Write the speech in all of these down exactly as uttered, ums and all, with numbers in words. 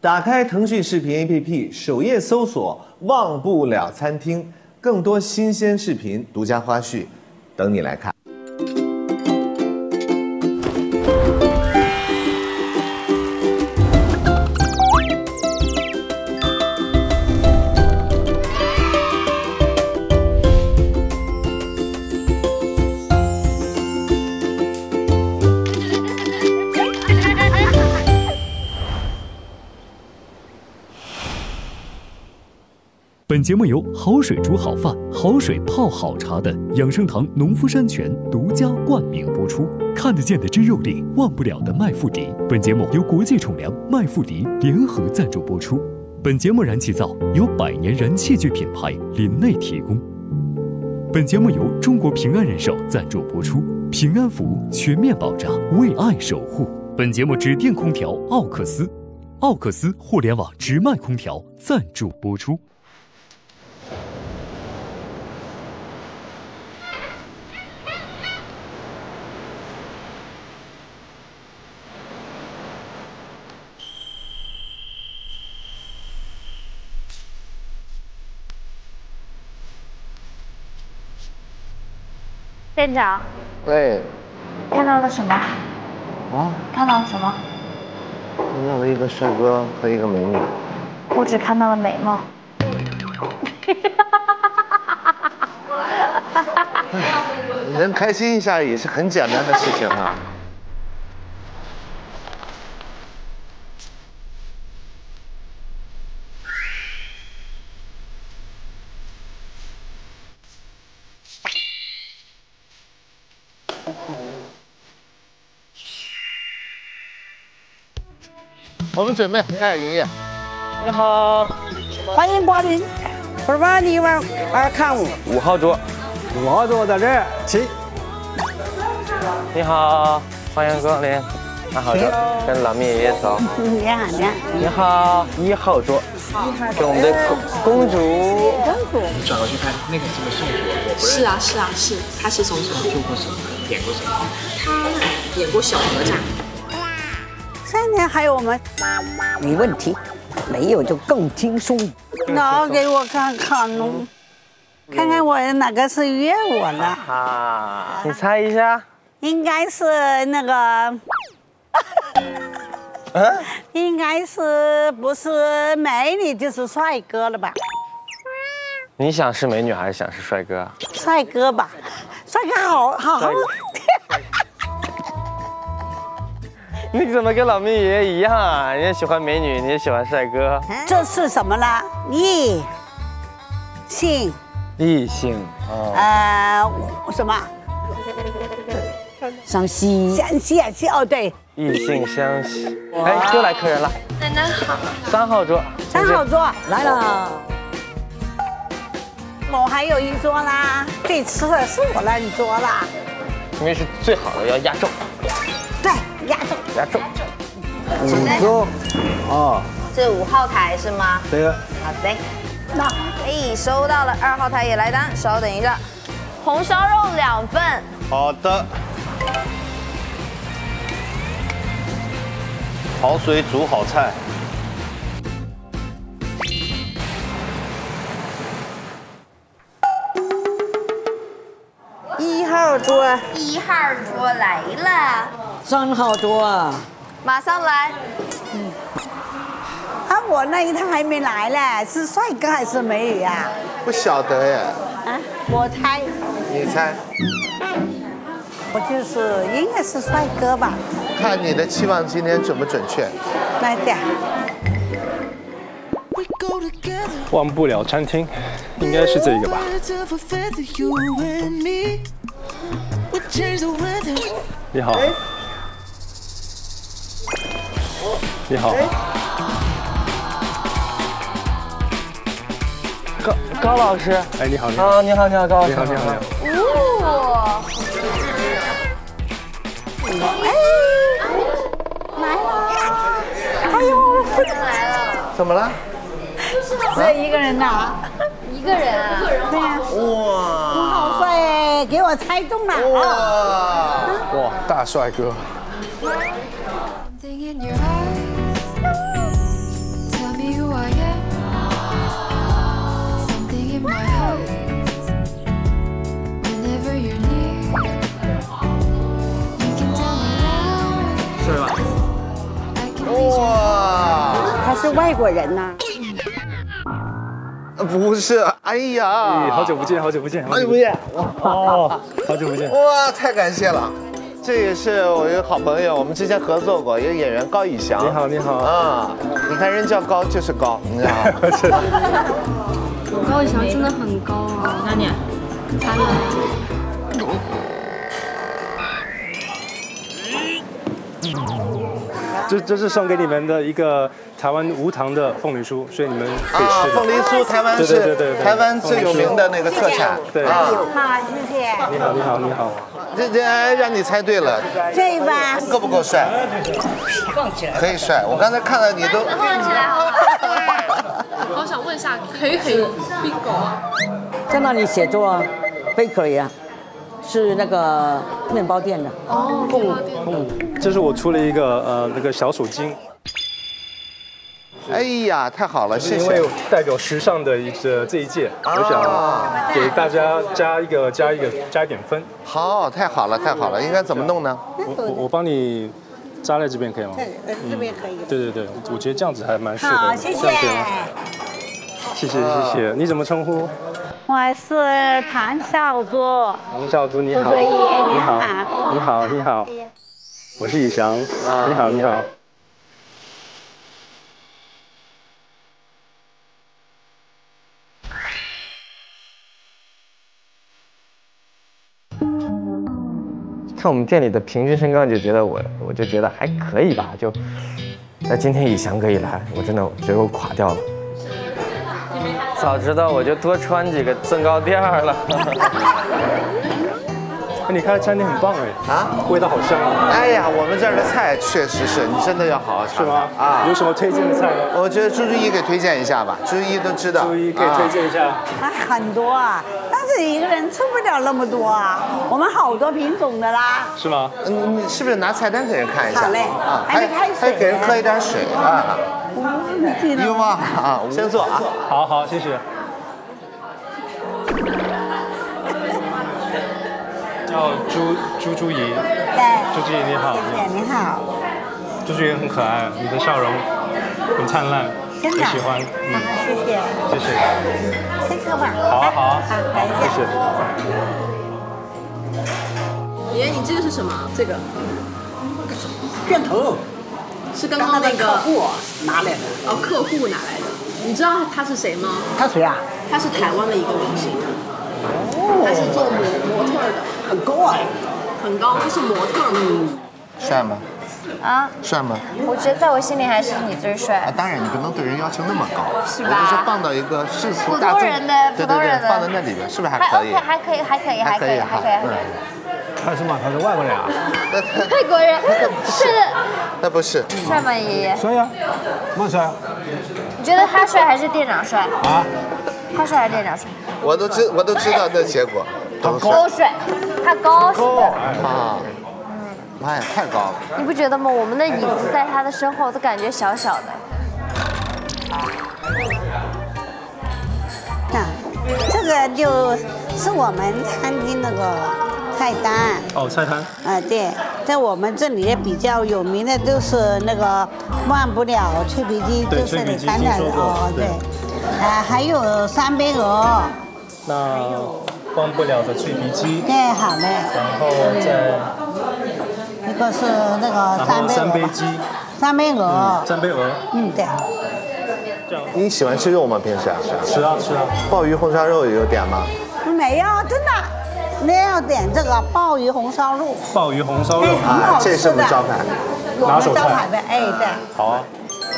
打开腾讯视频 A P P， 首页搜索“忘不了餐厅”，更多新鲜视频、独家花絮，等你来看。 本节目由好水煮好饭、好水泡好茶的养生堂农夫山泉独家冠名播出。看得见的真肉里，忘不了的麦麸迪。本节目由国际宠粮麦麸迪联合赞助播出。本节目燃气灶由百年燃气具品牌林内提供。本节目由中国平安人寿赞助播出。平安服务全面保障，为爱守护。本节目指定空调奥克斯，奥克斯互联网直卖空调赞助播出。 店长， 喂， 看到了什么？ 啊？ 看到了什么？ 看到了一个帅哥和一个美女。 我只看到了美貌。 人开心一下也是很简单的事情啊。我们准备开始营业。 你好， 欢迎光临。不管你玩玩看我。 五号桌， 五号桌在这儿，请。 你好，欢迎光临。二号桌，跟老蜜爷爷走。 你好，你好。 你好，一号桌，是我们的公公主。 公主。 你转过去看，那个是不是宋楚？我不认识。 是啊是啊是，他是宋楚。 做过什么？演过什么？ 他演过小哪吒。 三年还有我们，没问题，没有就更轻松。拿给我看看喽，看看我哪个是约我的。 啊，你猜一下。 应该是那个， 嗯， 应该是不是美女就是帅哥了吧？ 你想是美女还是想是帅哥？ 帅哥吧，帅哥好好好。 你怎么跟老蜜爷爷一样啊？人家喜欢美女，你也喜欢帅哥。 这是什么呢？异性。 异性。哦。 呃，什么？相吸。相吸啊吸哦，对。 异性相吸。哎，又来客人了。 奶奶好。 三号桌。 三号桌来了。我还有一桌啦，最吃的是我那一桌啦。 因为是最好的，要压轴。 对，压轴。 压轴。 五桌。哦。 是五号台是吗？ 对了。 好的。那哎，收到了，二号台也来单，稍等一下。红烧肉两份。 好的。好水煮好菜。 一号桌。 一号桌来了。 三号桌。 马上来。 嗯。啊，我那一趟还没来嘞，是帅哥还是美女呀？ 不晓得耶。 啊，我猜。 你猜？ 我就是应该是帅哥吧。 看你的期望今天准不准确？ 来点。 忘不了餐厅，应该是这个吧。你好。你好。 高高老师。 哎，你好，你好。 啊，你好，你好，高老师。 你好，你好，你好。 哦。 哎，来了！哎呦， 来了！ 怎么了？ 只有一个人呐？ 一个人啊？ 对呀。 哇！ 你好帅哎，给我猜中了啊！ 哇，大帅哥。 是外国人呐。 不是，哎呀， 好久不见，好久不见， 好久不见， 哦，好久不见， 哇，太感谢了。这也是我一个好朋友，我们之前合作过，一个演员高以翔。 你好，你好啊，你看人叫高就是高，你知道吗？ 高以翔真的很高啊！哪里？他的。 这这是送给你们的一个台湾无糖的凤梨酥，所以你们可以吃。 啊，凤梨酥，台湾是台湾最有名的那个特产。 对啊， 好，谢谢。 你好，你好，你好。 这这让你猜对了。 这一把够不够帅？可以帅，我刚才看到你都。 放起来好了。我想问一下，可以可以 bingo 啊？ 在那里写作 bakery 啊，是那个面包店的。 哦，面包店。 嗯，这是我出了一个呃那个小手巾。 哎呀，太好了，谢谢。 因为代表时尚的一这这一届，我想给大家加一个加一个加一点分。 好，太好了，太好了，应该怎么弄呢？ 我我我帮你扎在这边可以吗？ 对，这边可以。 对对对，我觉得这样子还蛮适合的。 好，谢谢。 谢谢谢谢，你怎么称呼？ 我是唐小珠。 唐小珠，你好。你好。你好，你好。我是以翔。你好，你好。 看我们店里的平均身高，就觉得我我就觉得还可以吧，就那今天以翔哥一来，我真的觉得我垮掉了。早知道我就多穿几个增高垫了。 你开的餐厅很棒哎，啊，味道好香啊！ 哎呀，我们这儿的菜确实是你真的要好好尝。 是吗？啊，有什么推荐的菜呢？ 我觉得朱朱一给推荐一下吧，朱朱一都知道。 朱朱一可以推荐一下。 啊，很多啊，但是一个人吃不了那么多啊，我们好多品种的啦。 是吗？ 嗯，你是不是拿菜单给人看一下？ 好嘞， 啊， 还没开水， 还给人喝一点水啊。有吗？啊，先坐啊。 好好，谢谢。叫朱朱朱怡， 对， 朱朱怡你好， 谢谢你好， 朱朱怡很可爱，你的笑容很灿烂， 真的， 喜欢， 嗯，谢谢， 谢谢， 先喝吧， 好啊好啊， 好，感谢， 谢谢。 爷爷，你这个是什么？这个卷头， 是刚刚那个客户拿来的， 哦，客户拿来的。你知道他是谁吗？ 他谁啊？ 他是台湾的一个明星，他是做模模特的， 很高哎， 很高，他是模特嘛。 帅吗？ 啊， 帅吗？ 我觉得在我心里还是你最帅。 啊，当然你不能对人要求那么高， 是吧？ 我就是放到一个世俗普大众通人的， 对对对， 普通人的， 放在那里边，是不是还可以？ 还可以，还可以，还可以，还可以，还可以。 他是吗？他是外国人啊？ 泰国人，是的。 那不是。 帅吗，爷爷？ 帅呀，蛮帅。 你觉得他帅还是店长帅？ 啊？ 他帅还是店长帅？ 我都知我都知道那结果。 他高帅，他高是的。 啊。妈呀，太高了！ 你不觉得吗？我们的椅子在他的身后都感觉小小的。 啊，这个就是我们餐厅那个菜单。 哦，菜单。 啊，对，在我们这里比较有名的就是那个忘不了脆皮鸡，就是你刚才哦，对，啊，还有三杯鹅。 那忘不了的脆皮鸡。 对，好嘞。 然后再。 一个是那个三杯三杯鸡， 三杯鹅， 三杯鹅， 嗯，对。 你喜欢吃肉吗？平时？ 吃啊吃啊。 鲍鱼红烧肉有点吗？ 没有，真的。你要点这个鲍鱼红烧肉。 鲍鱼红烧肉啊， 这是我们招牌， 拿手菜呗，哎，对。 好啊。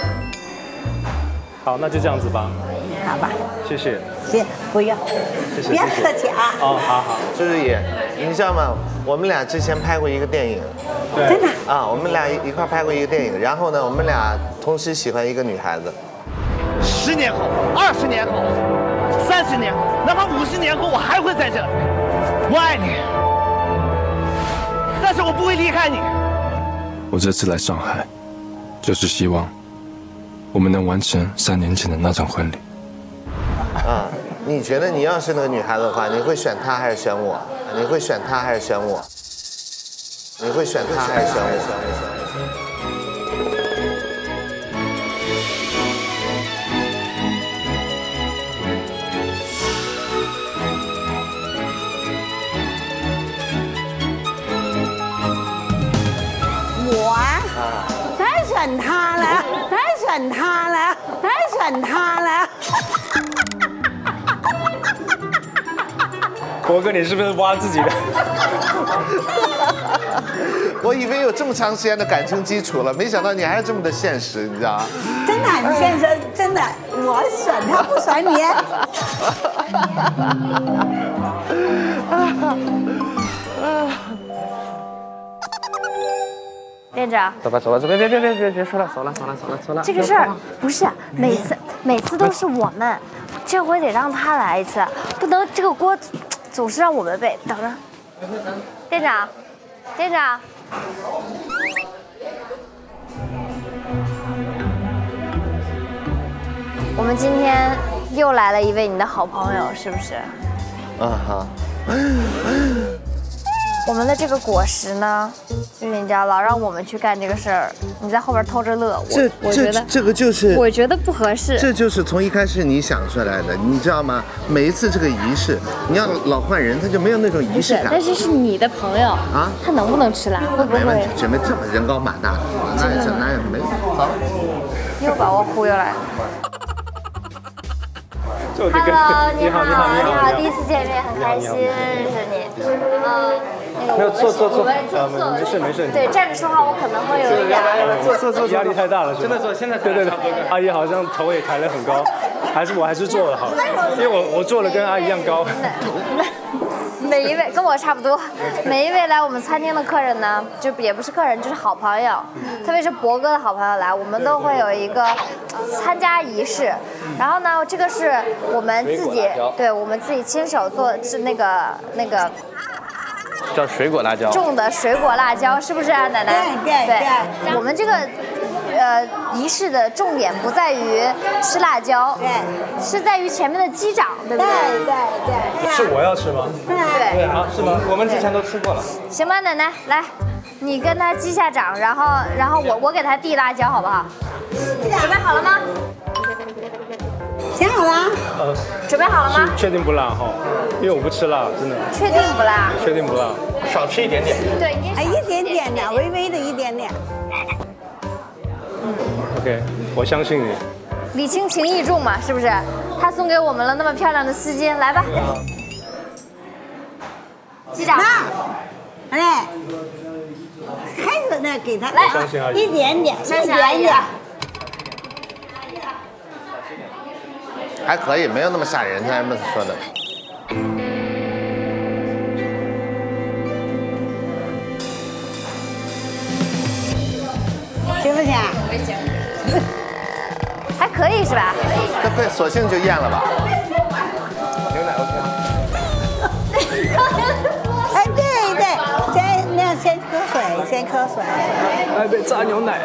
好，那就这样子吧。 好吧。 谢谢。 行，不用。 谢谢。 不要客气啊。 哦，好好。 朱朱怡，你知道吗？我们俩之前拍过一个电影。 对。 真的。 啊，我们俩一块拍过一个电影，然后呢，我们俩同时喜欢一个女孩子。 十年后，二十年后，三十年后，哪怕五十年后，我还会在这里。我爱你，但是我不会离开你。 我这次来上海，就是希望我们能完成三年前的那场婚礼。 啊，你觉得你要是那个女孩子的话，你会选她还是选我？你会选她还是选我？你会选她还是选我？ 选他了，当然选他了。 博哥，你是不是挖自己的？ 我以为有这么长时间的感情基础了，没想到你还是这么的现实，你知道吗？ 真的，你先生，真的，我选他不选你。 店长， 走吧走吧走，别别别别别别说了，走了走了走了走了。 这个事儿不是每次每次都是我们，这回得让他来一次，不能这个锅总是让我们背。等着，店长，店长。我们今天又来了一位你的好朋友，是不是？ 啊哈。 我们的这个果实呢，就是你知道老让我们去干这个事儿，你在后边偷着乐。 这我觉得这个就是， 我觉得不合适。 这就是从一开始你想出来的，你知道吗？每一次这个仪式，你要老换人，他就没有那种仪式感。 但是是你的朋友啊，他能不能吃辣？会不会？ 没问题，准备这么人高马大的，那也那也没好。 又把我忽悠来了。 Hello， 你好，你好，你好，第一次见面，很开心认识你。嗯， 没有坐坐坐， 呃， 没事没事。 对，站着说话我可能会有一点。 坐坐坐，压力太大了， 真的坐，现在对对对，阿姨好像头也抬得很高，还是我还是坐了好，因为我我坐了跟阿姨一样高。 每一位跟我差不多，每一位来我们餐厅的客人呢，就也不是客人，就是好朋友，特别是博哥的好朋友来，我们都会有一个参加仪式。然后呢，这个是我们自己，对我们自己亲手做，是那个那个叫水果辣椒， 种的水果辣椒，是不是啊，奶奶？ 对对对。 我们这个呃仪式的重点不在于吃辣椒， 对， 是在于前面的鸡掌，对不对？ 对对对。 是我要吃吗？ 对。 对啊，是吗？我们之前都吃过了。 行吧，奶奶，来，你跟他击下掌，然后然后我我给他递辣椒，好不好？准备好了吗？ 想好了。 呃， 准备好了吗？ 确定不辣哈？因为我不吃辣，真的。 确定不辣？ 确定不辣， 少吃一点点。 对，你哎，一点点的，微微的一点点。 嗯 OK， 我相信你。 礼轻情意重嘛，是不是？他送给我们了那么漂亮的丝巾，来吧。机长。 那，来，开始呢，给他来一点点， 一点点。 还可以，没有那么吓人，像人们说的。 行不行？ 还可以是吧？ 这被索性就咽了吧。 牛奶 OK 吗？ 哎，对对，先那先喝水，先喝水。 哎，被榨牛奶。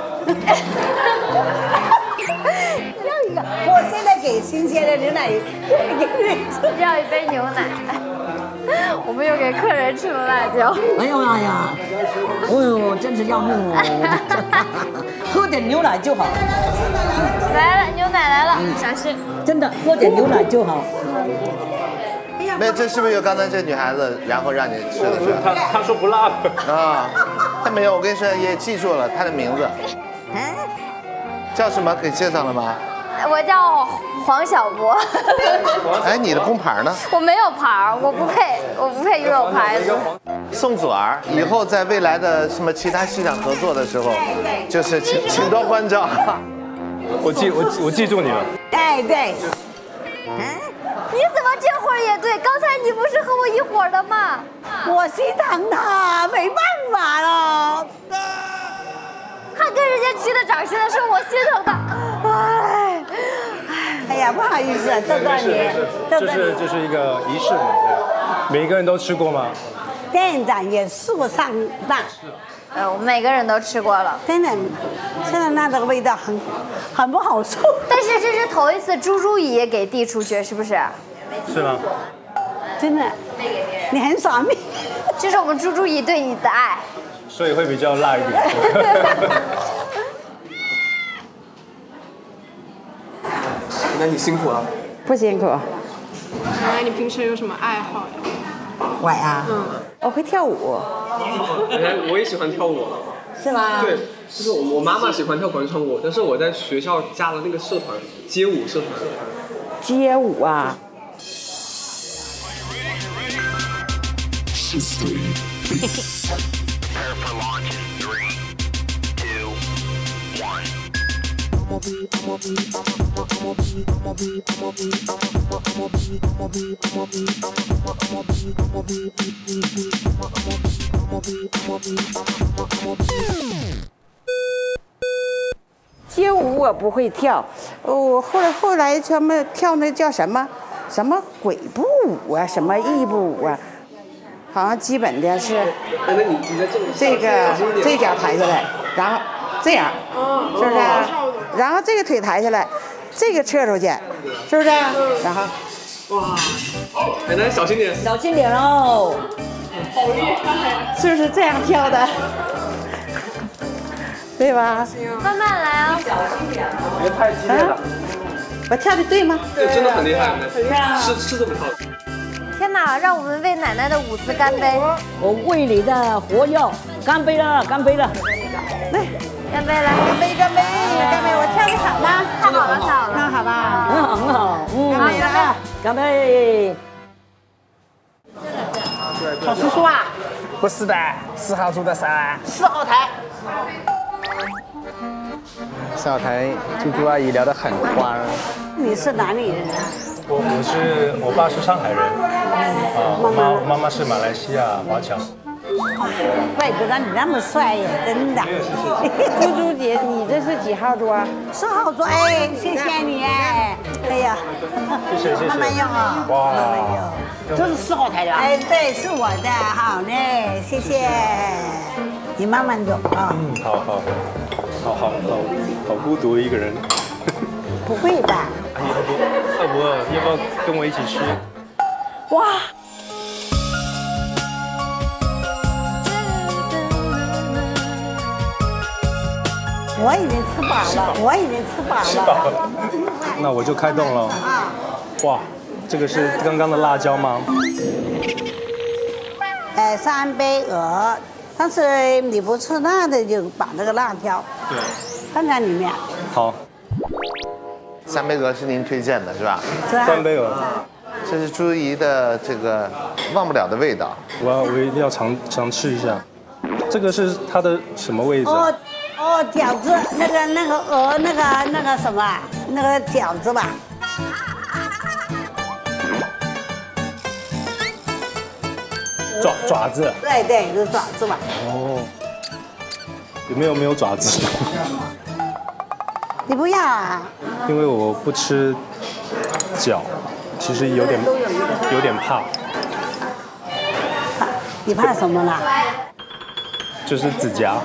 我现在给新鲜的牛奶， 要一杯牛奶。我们又给客人吃了辣椒。 哎呦妈呀！哎呦，真是要命哦！喝点牛奶就好。 来了，牛奶来了，小心。 真的，喝点牛奶就好。 没有，这是不是有刚才这女孩子，然后让你吃的是？ 她她说不辣啊，她没有，我跟你说也记住了她的名字。叫什么？给介绍了吗？ 我叫黄小博。 哎，你的工牌呢？ 我没有牌，我不配，我不配拥有牌子。 宋祖儿，以后在未来的什么其他市场合作的时候，就是请请多关照。 我记我我记住你了。 哎，对。 你怎么这会儿也对？刚才你不是和我一伙的吗？ 我心疼他，没办法了。 他跟人家击的掌，现在说我心疼他。哎， 哎呀，不好意思，逗逗你，逗逗你。 这是这是一个仪式嘛？每个人都吃过吗？ 店长也试过上当。 呃，我们每个人都吃过了。 真的，吃了那个味道很很不好受。 但是这是头一次猪猪姨给递出去，是不是？ 是吗？ 真的，你很耍命。 这是我们猪猪姨对你的爱。 所以会比较辣一点。 那你辛苦了。 不辛苦。 奶奶，你平时有什么爱好呀？ 我呀，嗯，我会跳舞。 哎，我也喜欢跳舞。 是吗？ 对，就是我我妈妈喜欢跳广场舞，但是我在学校加了那个社团，街舞社团。 街舞啊。街舞我不会跳，我后来后来他们跳那叫什么什么鬼步舞啊，什么异步舞啊，好像基本的是这个这脚抬起来，然后这样，是不是？然后这个腿抬起来，这个撤出去，是不是？然后， 哇，奶奶小心点， 小心点哦，好厉害，是不是这样跳的？对吧？ 慢慢来啊！ 别太激烈了。 我跳的对吗？ 对，真的很厉害， 是啊， 是是这么跳的。 天哪，让我们为奶奶的舞姿干杯！ 我为你的活跃干杯了，干杯了！来， 干杯，来， 干杯，干杯，干杯！我跳的好吗？ 太好了，太好了， 那好吧，很好，很好，嗯， 好，干杯， 干杯！好叔叔啊？ 不是的，四号住的噻。 四号台。 四号台，猪猪阿姨聊得很欢。 你是哪里人啊？ 我我是我爸是上海人，啊，我妈我妈妈是马来西亚华侨。 怪不得你那么帅呀，真的。 猪猪姐，你这是几号桌？ 四号桌，哎，谢谢你哎，哎呀， 谢谢谢谢。 慢慢用啊， 哇， 慢慢用。 这是四号台的。 哎，对，是我的，好嘞，谢谢。你慢慢用啊。 嗯，好好好好好好孤独一个人。 不会吧？ 阿姨饿不饿不饿？要不要跟我一起吃？ 哇！我已经吃饱了，我已经吃饱了。 吃饱了，那我就开动了。哇，这个是刚刚的辣椒吗？ 呃，三杯鹅，但是你不吃辣的，就把这个辣椒对放在里面。 好。 三杯鹅是您推荐的是吧？ 是啊。 三杯鹅， 这是朱姨的这个忘不了的味道。 我要我一定要尝尝试一下。这个是它的什么位置？ 哦哦，饺子，那个那个鹅，那个那个什么，那个饺子吧。 爪爪子。 对对，是爪子吧。 哦。有没有没有爪子？ 你不要啊？ 因为我不吃脚，其实有点有点怕。 你怕什么啦？ 就是指甲。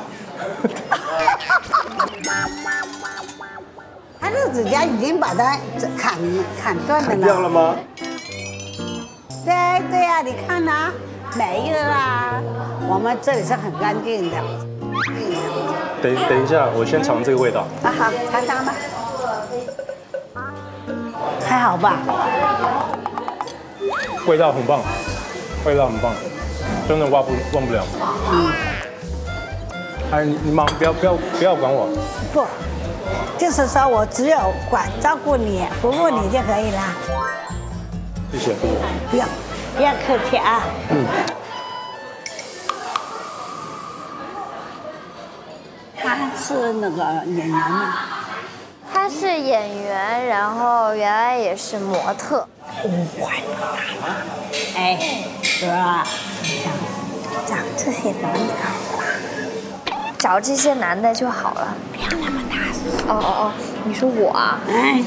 他这个指甲已经把它砍砍断了呢。 砍掉了吗？ 对对呀、啊，你看呐、啊，没有啦。我们这里是很干净的。 等等一下，我先尝这个味道。 啊好，尝尝吧。还好吧？ 味道很棒，味道很棒，真的忘不忘不了。嗯。哎，你你忙，不要不要不要管我。 不，就是说我只有管照顾你、服务你就可以了。 谢谢。 不要，不要客气啊。 嗯。 他是那个演员吗？ 他是演员，然后原来也是模特。 哦，怪不得了。哎，哥啊，找这些男的， 找这些男的就好了。 不要那么大声。 哦哦哦，你说我啊？ 哎，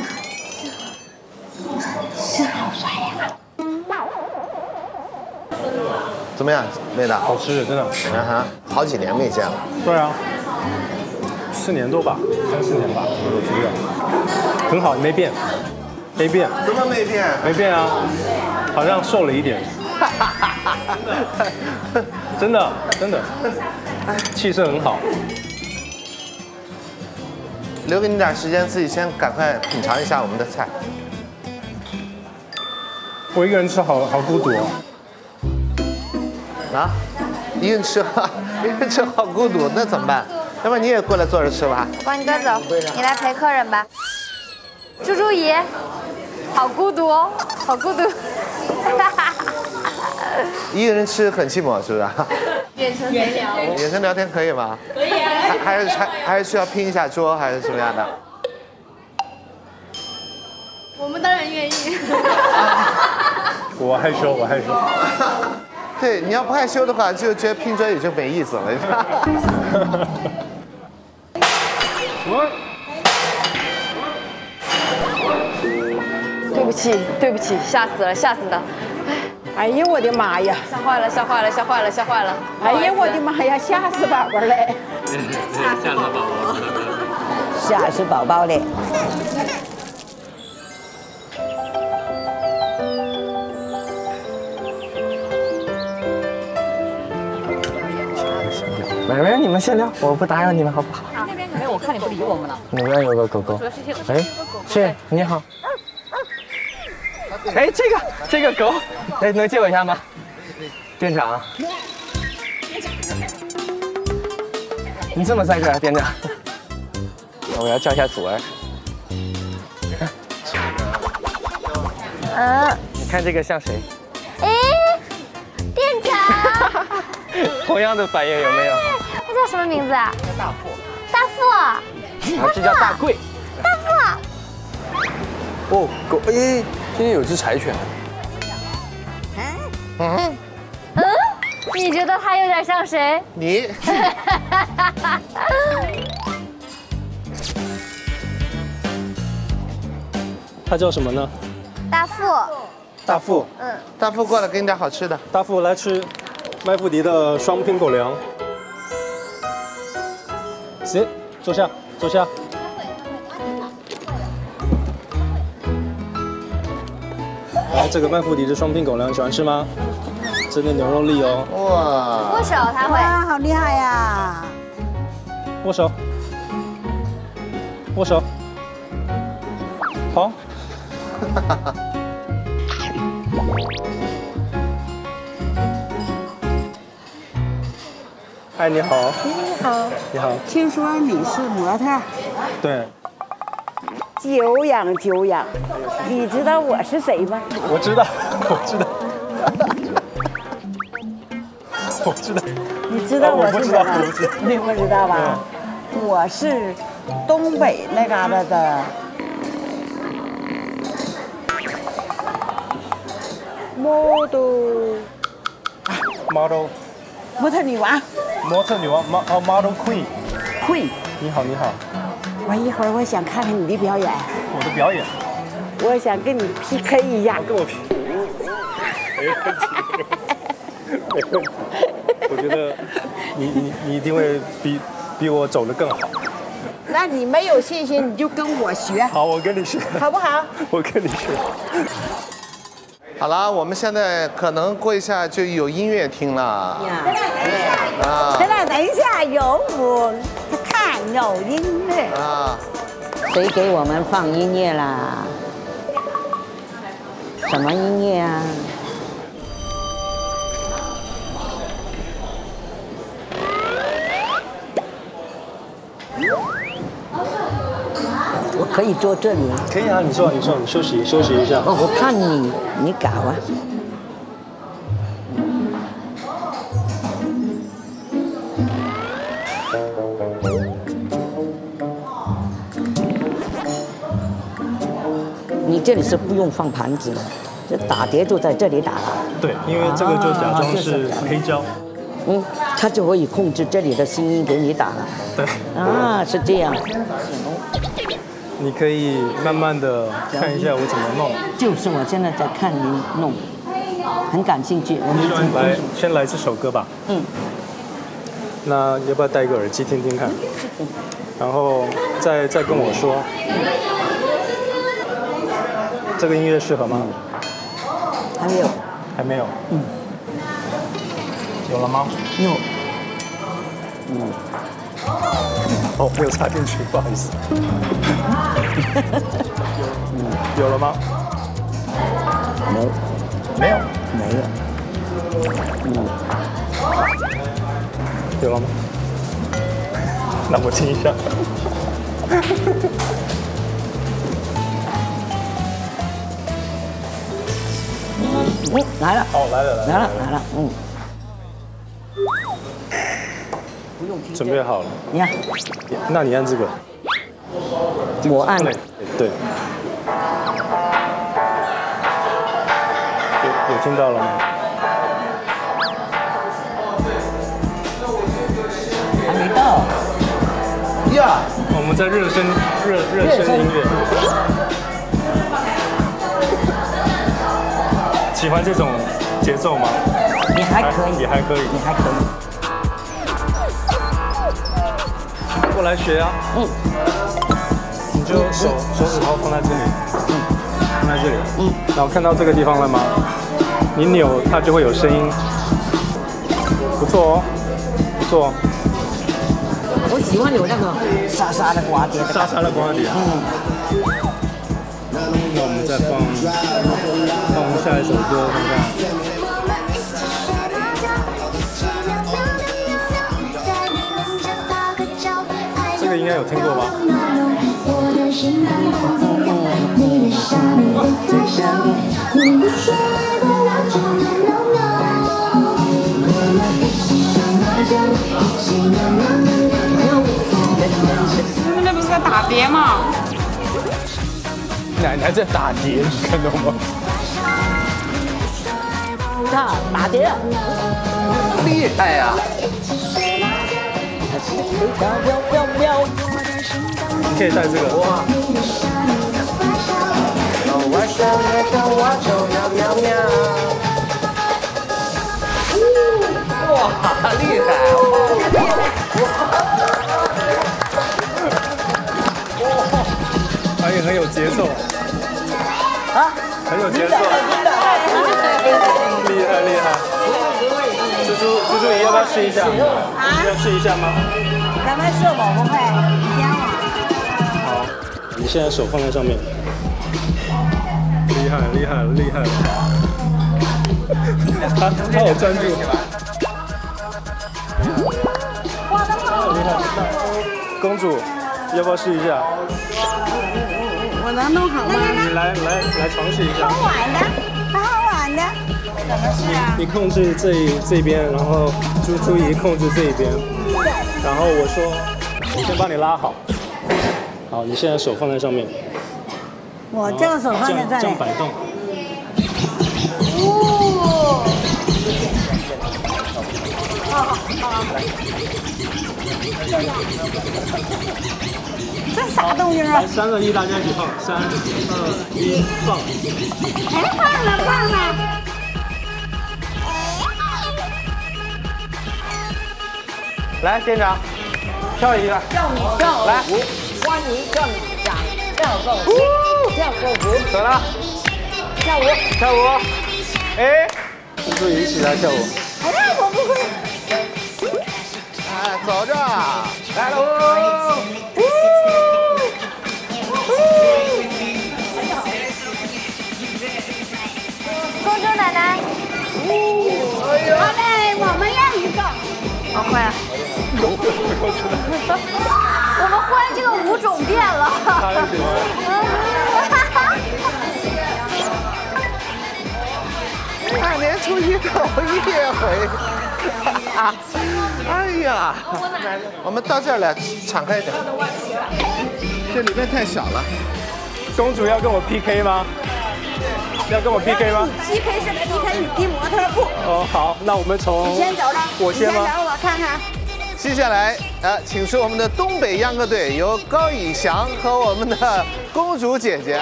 是好帅呀。 怎么样，味道？ 好吃，真的。 啊哈，好几年没见了。 对啊。四年多吧，三四年吧，我左右，很好，没变，没变。 怎么没变？ 没变啊，好像瘦了一点。真的，真的，气色很好。 留给你点时间，自己先赶快品尝一下我们的菜。 我一个人吃好好孤独哦。 啊？ 一个人吃，一个人吃好孤独，那怎么办？要不然你也过来坐着吃吧。 我帮你端走，你来陪客人吧。猪猪姨，好孤独哦，好孤独。 一个人吃很寂寞，是不是？ 远程陪聊。 远程聊天可以吗？ 可以啊。 还还是还还是需要拼一下桌，还是什么样的？ 我们当然愿意。 我害羞，我害羞。 对，你要不害羞的话，就觉得拼桌也就没意思了。 对不起，对不起，吓死了，吓死了！ 哎呀，我的妈呀！ 吓坏了，吓坏了，吓坏了，吓坏了！ 哎呀，我的妈呀，吓死宝宝了！ 吓死宝宝！ 吓死宝宝了！ 没没，你们先聊，我不打扰你们，好不好？ 那边没有，我看你不理我们了。 那边有个狗狗。哎，是，你好。哎，这个这个狗，哎，能借我一下吗？店长，你怎么在这儿，店长？我要叫一下主人。 嗯。 你看这个像谁？ 哎，店长。 同样的反应有没有？ 他叫什么名字啊？ 叫大富。 大富。 啊，这叫大贵。 大富。 哦，狗，哎，今天有只柴犬。 嗯。嗯？你觉得他有点像谁？ 你。 他叫什么呢？ 大富。 大富。 嗯。 大富过来给你点好吃的。 大富来吃麦富迪的双拼狗粮。行，坐下，坐下。来，这个麦富迪的双拼狗粮喜欢吃吗？真的牛肉粒哦。 哇。 握手他会。 哇，好厉害呀！ 握手。握手。好。嗨，你好。 你好。 你好。 听说你是模特。 对。 久仰久仰，你知道我是谁吗？ 我知道，我知道。我知道。 你知道我是谁吗？ 我不知道， 你不知道吧？我是东北那嘎达的 model。 model。 模特女王。 模特女王，模哦 model queen。 queen。 你好，你好。 我一会儿我想看看你的表演。 我的表演。 我想跟你 P K 一下。 跟我 P。没问题。没问题。我觉得你你你一定会比比我走得更好。 那你没有信心，你就跟我学。 好，我跟你学。 好不好？ 我跟你学。 好了，我们现在可能过一下就有音乐听了。 啊。现在等一下有我看有音乐。 啊。 谁给我们放音乐啦？什么音乐啊？我可以坐这里吗？ 可以啊，你坐，你坐，你休息休息一下。 哦，我看你，你搞啊。你这里是不用放盘子的，这打碟就在这里打了。 对，因为这个就假装是黑胶。 嗯，它就可以控制这里的声音给你打了。 对。 啊，是这样。 你可以慢慢的看一下我怎么弄。 就是我现在在看你弄，很感兴趣。我们来，先来这首歌吧。 嗯。 那要不要戴个耳机听听看？然后再再跟我说，这个音乐适合吗？ 还没有。 还没有。 嗯。 有了吗？ 有。 嗯。哦，没有插进去，不好意思。有了吗？ 没有。 没有。 没有。嗯。 有了吗？那我亲一下。 嗯，来了。 哦，来了，来了， 来了，来了，嗯。 准备好了。 你看。 那你按这个。 我按。 对。有有听到了吗？ 还没到。 呀，我们在热身热热身音乐。喜欢这种节奏吗？ 你还可以， 也还可以， 你还可以。 过来学啊。嗯。你就手手指头放在这里，嗯，放在这里，嗯，然后看到这个地方了吗？你扭它就会有声音。不错哦，不错哦。 我喜欢有那个沙沙的瓜碟。 沙沙的瓜碟。嗯。那我们再放放下一首歌，看看。这个应该有听过吧？ 那不是在打碟吗？ 奶奶在打碟，你看到吗？ 看打碟， 厉害呀！ 你可以带这个。哇！ 哇，厉害！ 他也很有节奏。啊？很有节奏。厉害厉害！猪猪猪猪，你要不要试一下？啊？要试一下吗？ 咱们社保不会，你先我。 好，你现在手放在上面。厉害厉害厉害！他他好专注。 哇，那么厉害！公主，要不要试一下？ 我能弄好吗？ 你来来来尝试一下。 好玩的，好好玩的。怎么试啊？ 你控制这这边，然后朱朱怡控制这一边，然后我说，我先帮你拉好。好，你现在手放在上面。 我这个手放在这里。 这样摆动。 哦。好好好。这啥动静啊？ 来，三二一，大家一起放，三二一，放。 哎，放了放了。 来，店长，跳一个。 叫你跳来， 欢迎叫你讲跳个舞，跳个舞。 走了。 跳舞， 跳舞。哎， 跟朱怡一起来跳舞。 哎呀，我不会。 哎，走着， 来喽！ 公主奶奶。 好嘞，我们要一个。 好快啊！我们忽然这个舞种变了。 大年初一头一回。哎呀，我们到这儿来，敞开一点。这里面太小了。 公主要跟我 P K 吗？要跟我 P K 吗 ？P K 是 P K 你的模特步。 哦，好，那我们从你先走着， 我先吗？ 你先走，我看看。 接下来，呃，请出我们的东北秧歌队，由高以翔和我们的公主姐姐。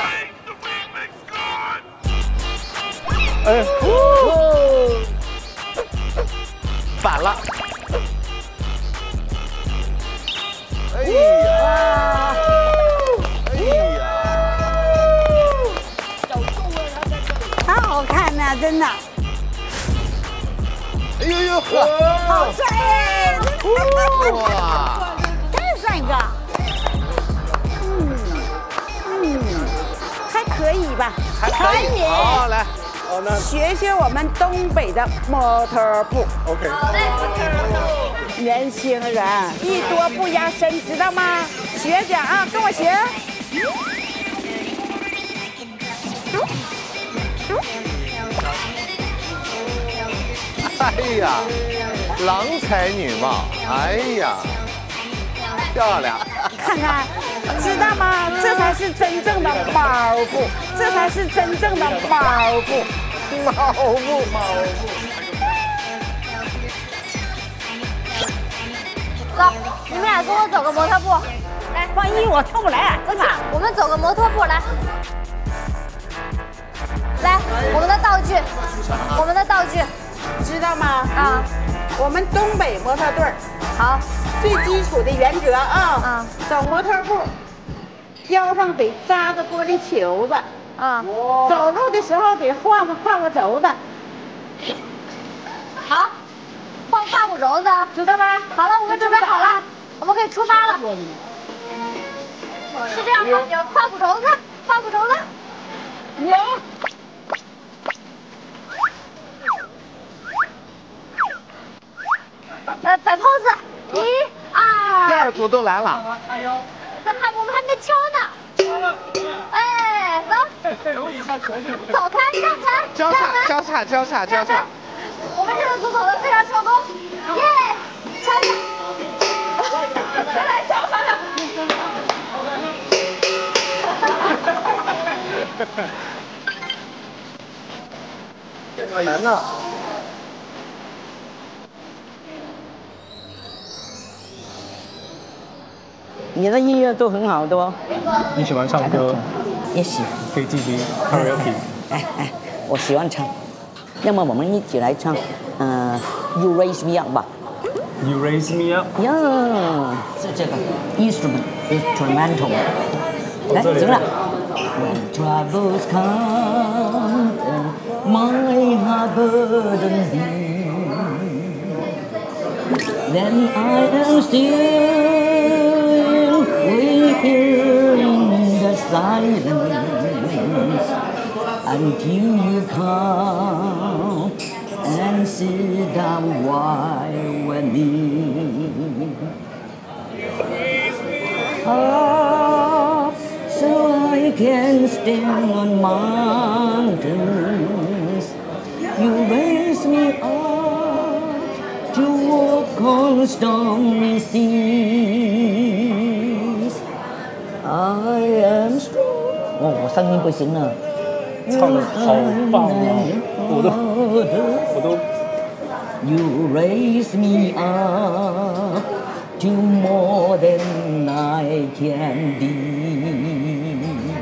哎， 反了。哎呀！哎呀！ 好好看呐，真的。 哎呦呦！ 好帅耶！ 哇！ 真帅哥。嗯嗯，还可以吧？ 还可以。好，来， 学学我们东北的模特步。 OK。 年轻人艺多不压身，知道吗？学着啊，跟我学。 哎呀，郎才女貌，哎呀，漂亮！ 看看，知道吗？这才是真正的毛步，这才是真正的毛步， 毛步，毛步。 走，你们俩跟我走个模特步。来， 万一我跳不来， 真的，我们走个模特步来。来，我们的道具，我们的道具。 知道吗？ 啊， 我们东北模特队儿， 好， 最基础的原则啊，啊，走模特步，腰上得扎个玻璃球子， 啊， 走路的时候得晃个胯骨轴子， 好，晃胯骨轴子， 知道吗？ 好了，我们准备好了，我们可以出发了。是这样吗？有胯骨轴子，胯骨轴子， 有。 呃，摆 pose， 一、二， 第二组都来了。 哎呦，咱还我们还没敲呢。哎，走，走开，让开， 交叉，交叉，交叉，交叉。 我们这个组走的非常成功，耶！敲一下，再来敲一下。 难呢。 你的音乐都很好的哦。 你喜欢唱歌？ 也喜欢。 K T V karaoke。 哎哎，我喜欢唱。要么我们一起来唱，呃 ，You Raise Me Up 吧。 You Raise Me Up。 呀，是这个 instrument instrumental。来，行了。When troubles come and my heart burden be, then I am still. We hear in the silence until you come and sit down while with me. Ah, so I can stand on mountains. You raise me up to walk on stormy seas. I am strong. 哦，我声音不行了。 唱的好棒啊！我都，我都。 You raise me up to more than I can be.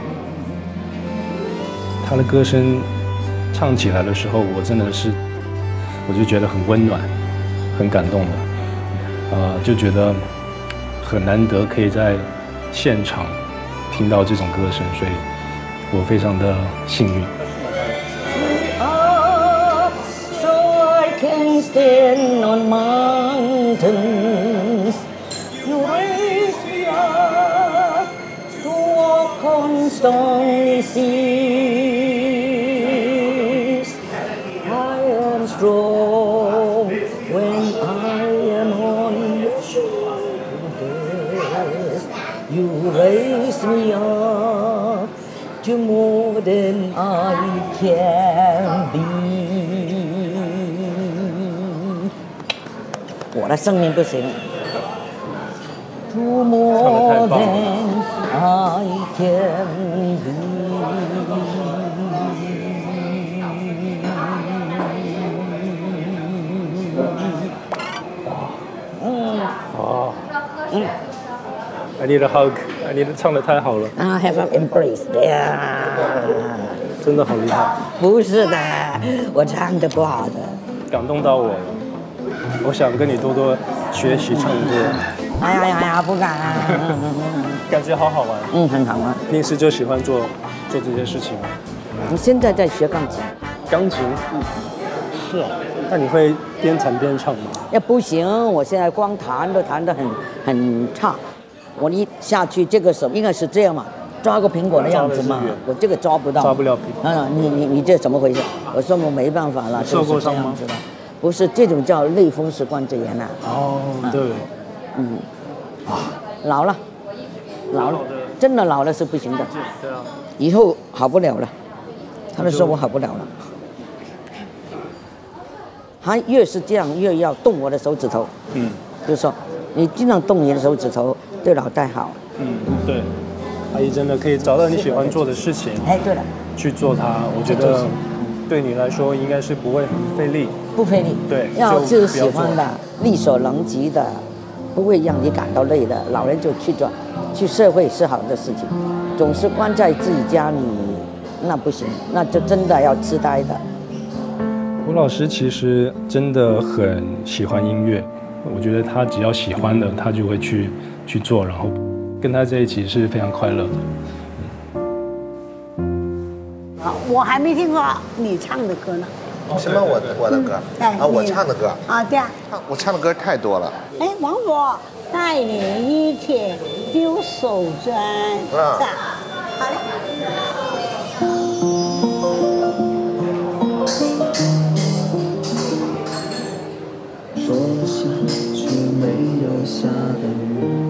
他的歌声唱起来的时候，我真的是，我就觉得很温暖，很感动的，呃，就觉得很难得可以在现场听到这种歌声，所以我非常的幸运。 So I can stand on mountains. You raise me up to walk on stormy seas. I am strong when I am on your shoulders. You raise me up to more than I can be. 我的声音不行。To more than I can be. 哦，嗯 I need a hug. I need 唱得太好了。 I have an embrace there. 真的好厉害。 不是的，我唱的不好的。 感动到我了，我想跟你多多学习唱歌。 哎呀呀呀，不敢。 感觉好好玩。 嗯，很好玩。 平时就喜欢做做这些事情吗？ 我现在在学钢琴。 钢琴？嗯，是啊。那你会边弹边唱吗？ 也不行，我现在光弹都弹得很很差。我一下去，这个手应该是这样嘛， 抓个苹果的样子嘛，我这个抓不到， 抓不了苹果。 啊，你你你这怎么回事？我说我没办法了， 受过伤吗？ 不是，这种叫类风湿关节炎呐。 哦，对。 嗯，老了，老了，真的老了是不行的。 对啊。 以后好不了了，他们说我好不了了。他越是这样，越要动我的手指头。嗯。就是说，你尽量动你的手指头，对脑袋好。 嗯，对。阿姨真的可以找到你喜欢做的事情。 哎，对了。 去做它，我觉得对你来说应该是不会很费力。 不费力。 对。 要自己喜欢的，力所能及的，不会让你感到累的。老人就去做，去社会是好的事情。总是关在自己家里，那不行，那就真的要痴呆的。 胡老师其实真的很喜欢音乐，我觉得他只要喜欢的，他就会去去做，然后跟他在一起是非常快乐的。 啊，我还没听过你唱的歌呢。 什么我我的歌？ 哎， 啊，我唱的歌。 啊，对啊。 我唱的歌太多了。 哎，王博，带你一天丢手绢。啊。好嘞。 说下却没有下的雨。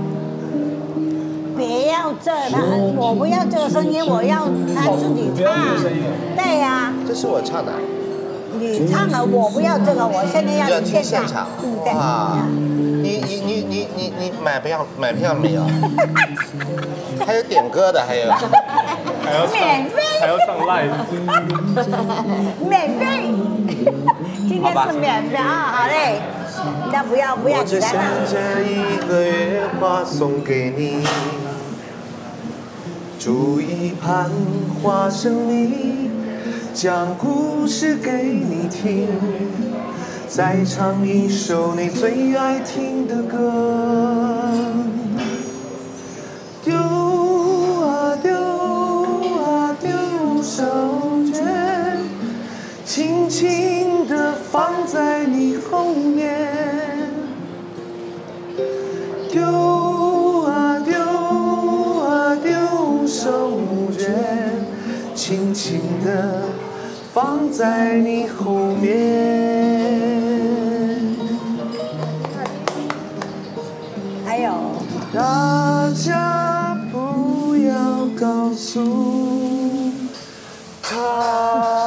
别要这他，我不要这个声音，我要他自己唱。对呀。 这是我唱的。 你唱了，我不要这个，我现在要你现现场。 嗯，对。 啊，你你你你你你买票买票没有？还有点歌的，还有。 还要免费。 还要上 live。 免费。今天是免费啊，好嘞。那不要不要起来了。 我只想将一个月花送给你，煮一盘花生米，讲故事给你听，再唱一首你最爱听的歌。丢啊丢啊丢手绢，轻轻地放在你后面。丢啊丢啊丢手绢，轻轻地放在你后面。 还有， 大家不要告诉他。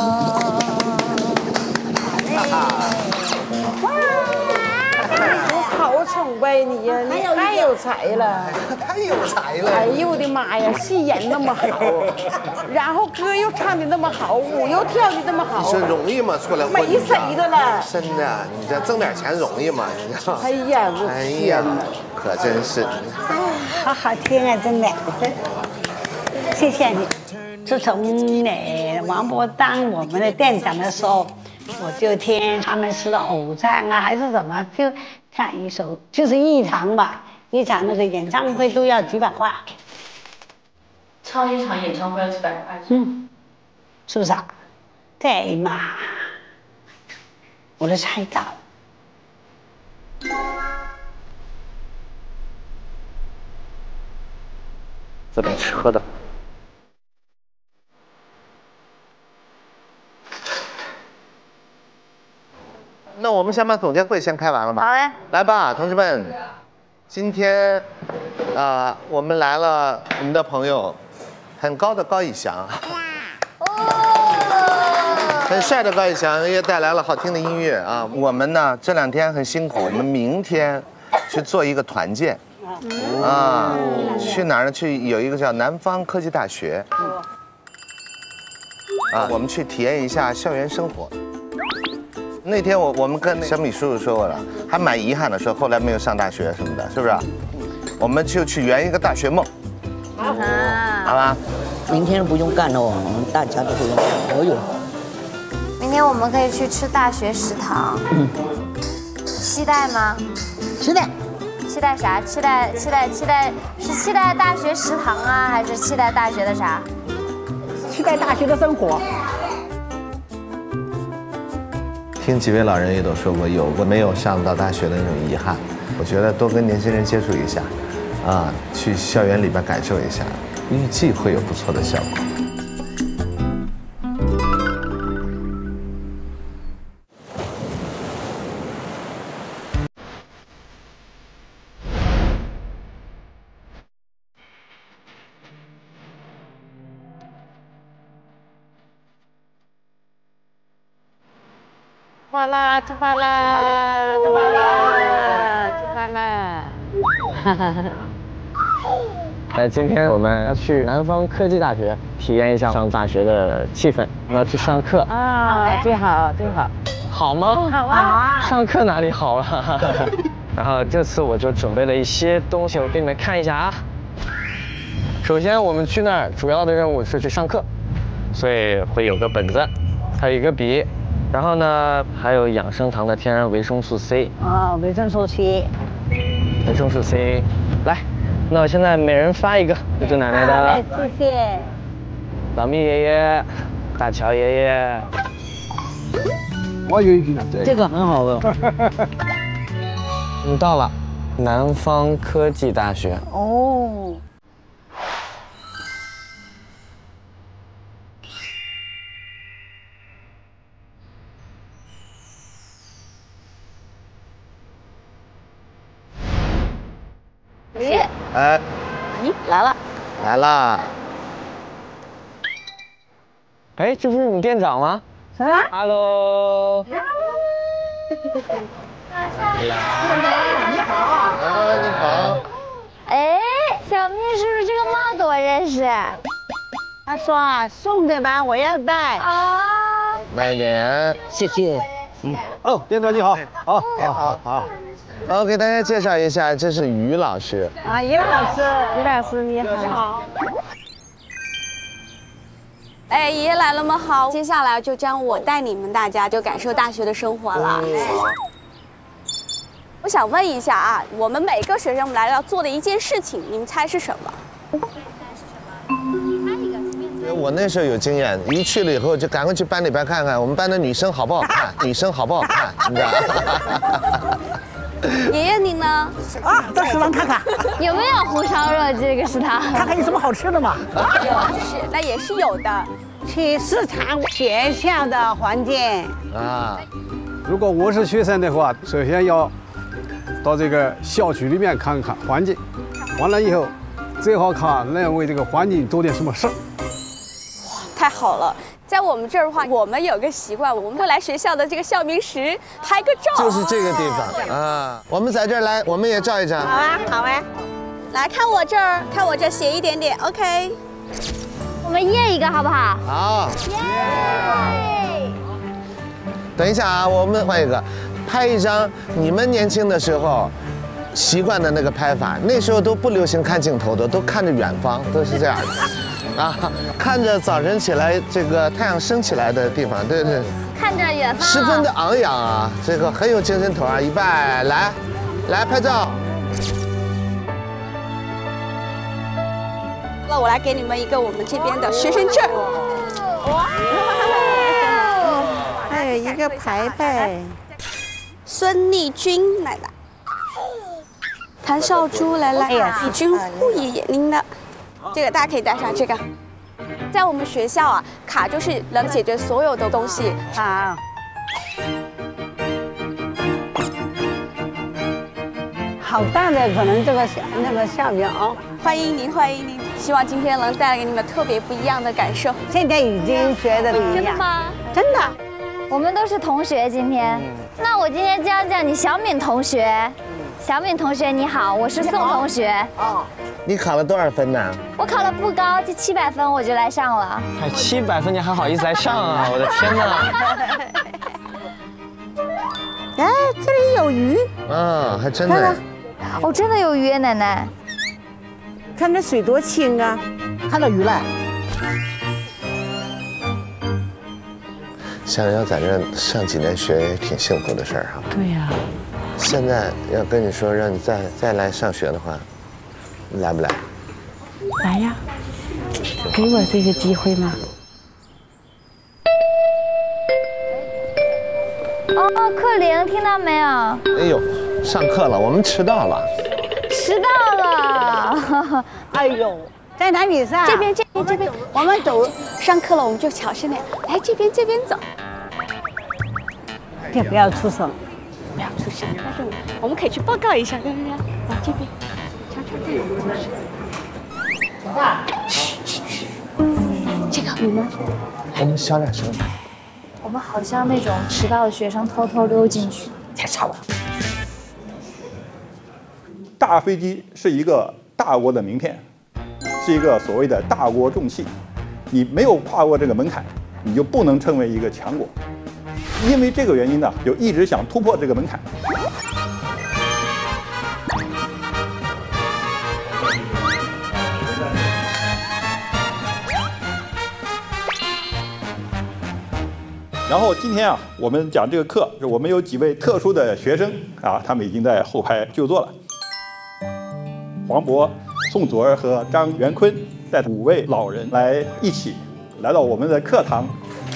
好崇拜你呀，你太有才了， 太有才了！ 哎呦我的妈呀，戏演那么好，然后歌又唱的那么好，舞又跳的那么好， 你说容易吗？出来混没谁的了。 真的，你这挣点钱容易吗？你知道？ 哎呀，我哎呀，可真是。 好好听啊，真的。谢谢你。自从呃王博当我们的店长的时候，我就听他们是偶像啊，还是什么，就唱一首，就是一场吧，一场那个演唱会都要几百块。 唱一场演唱会要几百块？ 嗯，是不是啊？对嘛，我都猜到了。 这边吃喝的。 那我们先把总结会先开完了吧？ 好嘞。 来吧，同志们，今天啊、呃，我们来了我们的朋友，很高的高以翔，很帅的高以翔，也带来了好听的音乐啊。我们呢这两天很辛苦，我们明天去做一个团建啊，去哪儿呢？去有一个叫南方科技大学啊，我们去体验一下校园生活。那天我我们跟小米叔叔说过了，还蛮遗憾的，说后来没有上大学什么的，是不是？我们就去圆一个大学梦， 啊， 好吧？ 明天不用干了，我们大家都不用干。我有。 明天我们可以去吃大学食堂。嗯。期待吗？ 期待。 期待啥？期待期待期待是期待大学食堂啊，还是期待大学的啥？ 期待大学的生活。 听几位老人也都说过，有过没有上到大学的那种遗憾。我觉得多跟年轻人接触一下，啊，去校园里边感受一下， 预计会有不错的效果。 吃饭啦，吃饭啦，吃饭啦，吃饭啦！哈哈哈。 哎，今天我们要去南方科技大学体验一下上大学的气氛，我们要去上课啊，最好最好。 好吗？ 好啊。 上课哪里好啊？然后这次我就准备了一些东西，我给你们看一下啊。首先我们去那儿主要的任务是去上课，所以会有个本子，还有一个笔。然后呢，还有养生堂的天然维生素 C 啊，维生素 C， 维生素 C， 来，那我现在每人发一个，这是奶奶的， 哎，谢谢。 老蜜爷爷，大乔爷爷， 我有一瓶， 这个很好的。 你到了，南方科技大学。 哦。 咦，哎， 咦，来了， 来了。 哎，这不是你店长吗？ 谁啊 ？Hello。 你好。啊，你好。哎，小秘书，这个帽子我认识。 他说啊，送的吧，我要戴。 啊。 慢一点， 谢谢。 嗯，哦，店长你好，好，好，好，好。 我给大家介绍一下，这是于老师。 啊，于老师，于老师你好。你好。 哎，爷爷来了吗？好，接下来就将我带你们大家就感受大学的生活了。我想问一下啊，我们每个学生来要做的一件事情，你们猜是什么？ 我那时候有经验，一去了以后就赶快去班里边看看我们班的女生好不好看，女生好不好看，你知道吗？ 爷爷你呢？ 啊，到食堂看看有没有红烧肉，这个是他。 看看有什么好吃的嘛。 是，那也是有的。 去视察学校的环境啊。如果我是学生的话，首先要到这个校区里面看看环境，完了以后，最好看能为这个环境做点什么事儿。 哇，太好了！在我们这儿的话，我们有个习惯，我们会来学校的这个校名石拍个照。 就是这个地方啊，我们在这儿来，我们也照一张。 好啊，好啊。来看我这儿，看我这斜一点点 ，OK。 我们耶一个好不好？ 好。耶！等一下啊，我们换一个，拍一张你们年轻的时候习惯的那个拍法。那时候都不流行看镜头的，都看着远方，都是这样的。啊，看着早晨起来这个太阳升起来的地方，对对， 看着远方， 十分的昂扬啊，这个很有精神头啊！预备，来，来拍照。 那我来给你们一个我们这边的学生证。哇！ 还有一个牌牌。 孙丽君奶奶，谭少珠来来，李君护爷爷您的。这个大家可以带上这个，在我们学校啊，卡就是能解决所有的东西。 好。好大的可能这个小那个校名哦， 欢迎您，欢迎您！希望今天能带来给你们特别不一样的感受。 现在已经学的不一样。 真的吗？ 真的。 我们都是同学，今天。那我今天叫叫你小敏同学。小敏同学你好，我是宋同学。哦。 你考了多少分呢？ 我考了不高，就七百分，我就来上了。 还七百分，你还好意思来上啊？我的天哪！哎，这里有鱼。 啊，还真的。 哦，真的有鱼，奶奶。 看这水多清啊，看到鱼了。 想要在这上几年学也挺幸福的事儿哈。 对呀。 现在要跟你说，让你再再来上学的话，你来不来？ 来呀，给我这个机会吗？ 哦，克玲，听到没有？ 哎呦，上课了，我们迟到了。 迟到了。 哎呦， 在哪里上？ 这边，这边，这边。 我们走。 上课了，我们就小声点。来这边，这边走。 别不要出声， 不要出声。但是我们可以去报告一下，对不对？来这边，悄悄看。哇！嘘嘘嘘。这个你们。 我们小点声。 我们好像那种迟到的学生偷偷溜进去。 太吵了。 大飞机是一个大国的名片，是一个所谓的大国重器。你没有跨过这个门槛，你就不能成为一个强国。因为这个原因呢，就一直想突破这个门槛。然后今天啊，我们讲这个课，是我们有几位特殊的学生啊，他们已经在后排就座了。黄渤、宋祖儿和张元坤带五位老人来一起来到我们的课堂。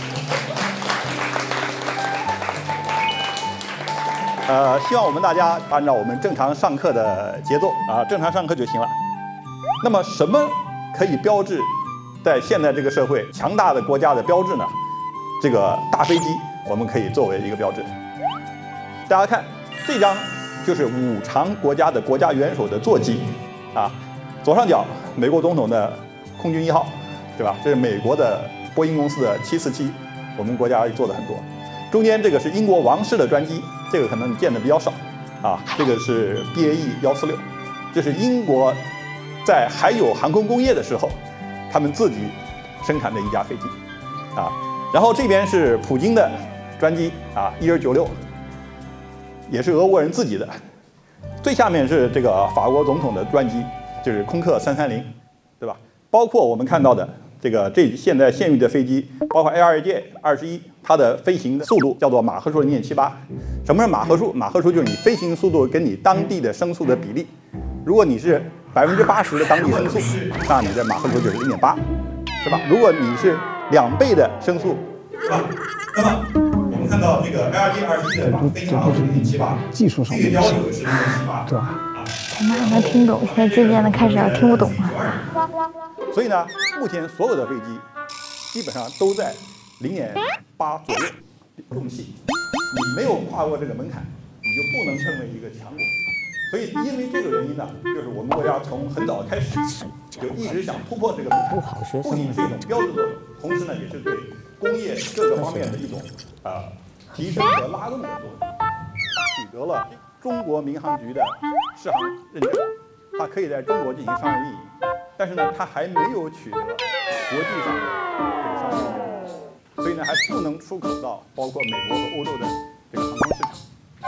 呃，希望我们大家按照我们正常上课的节奏啊，正常上课就行了。那么，什么可以标志在现在这个社会强大的国家的标志呢？这个大飞机，我们可以作为一个标志。大家看，这张就是五常国家的国家元首的座机，啊，左上角美国总统的空军一号，对吧？这是美国的波音公司的七四七，我们国家做的很多。中间这个是英国王室的专机，这个可能你见的比较少，啊，这个是 B A E 一四六，这是英国在还有航空工业的时候，他们自己生产的一架飞机，啊。然后这边是普京的专机啊，一九九六，也是俄国人自己的。最下面是这个法国总统的专机，就是空客三三零，对吧？包括我们看到的这个这现在现役的飞机，包括 A 二 J 二十一，它的飞行的速度叫做马赫数零点七八。什么是马赫数？马赫数就是你飞行速度跟你当地的声速的比例。如果你是百分之八十的当地声速，那你的马赫数就是零点八，是吧？如果你是两倍的声速，是吧？那么我们看到这个 A 二 J 二十一的飞行马赫数零点七八， 技术上最高有是零点七八， 对吧？ 前面还能听懂，现在渐渐的开始要听不懂了。 所以呢，目前所有的飞机基本上都在零点八左右重器。你没有跨过这个门槛，你就不能成为一个强国。所以因为这个原因呢，就是我们国家从很早开始就一直想突破这个门槛，不仅是一种标志作用，同时呢，也是对工业各个方面的一种啊、呃、提升和拉动的作用。取得了中国民航局的适航认证，它可以在中国进行商业运营，但是呢，它还没有取得国际上的这个商业认证，所以呢，还不能出口到包括美国和欧洲的这个航空市场。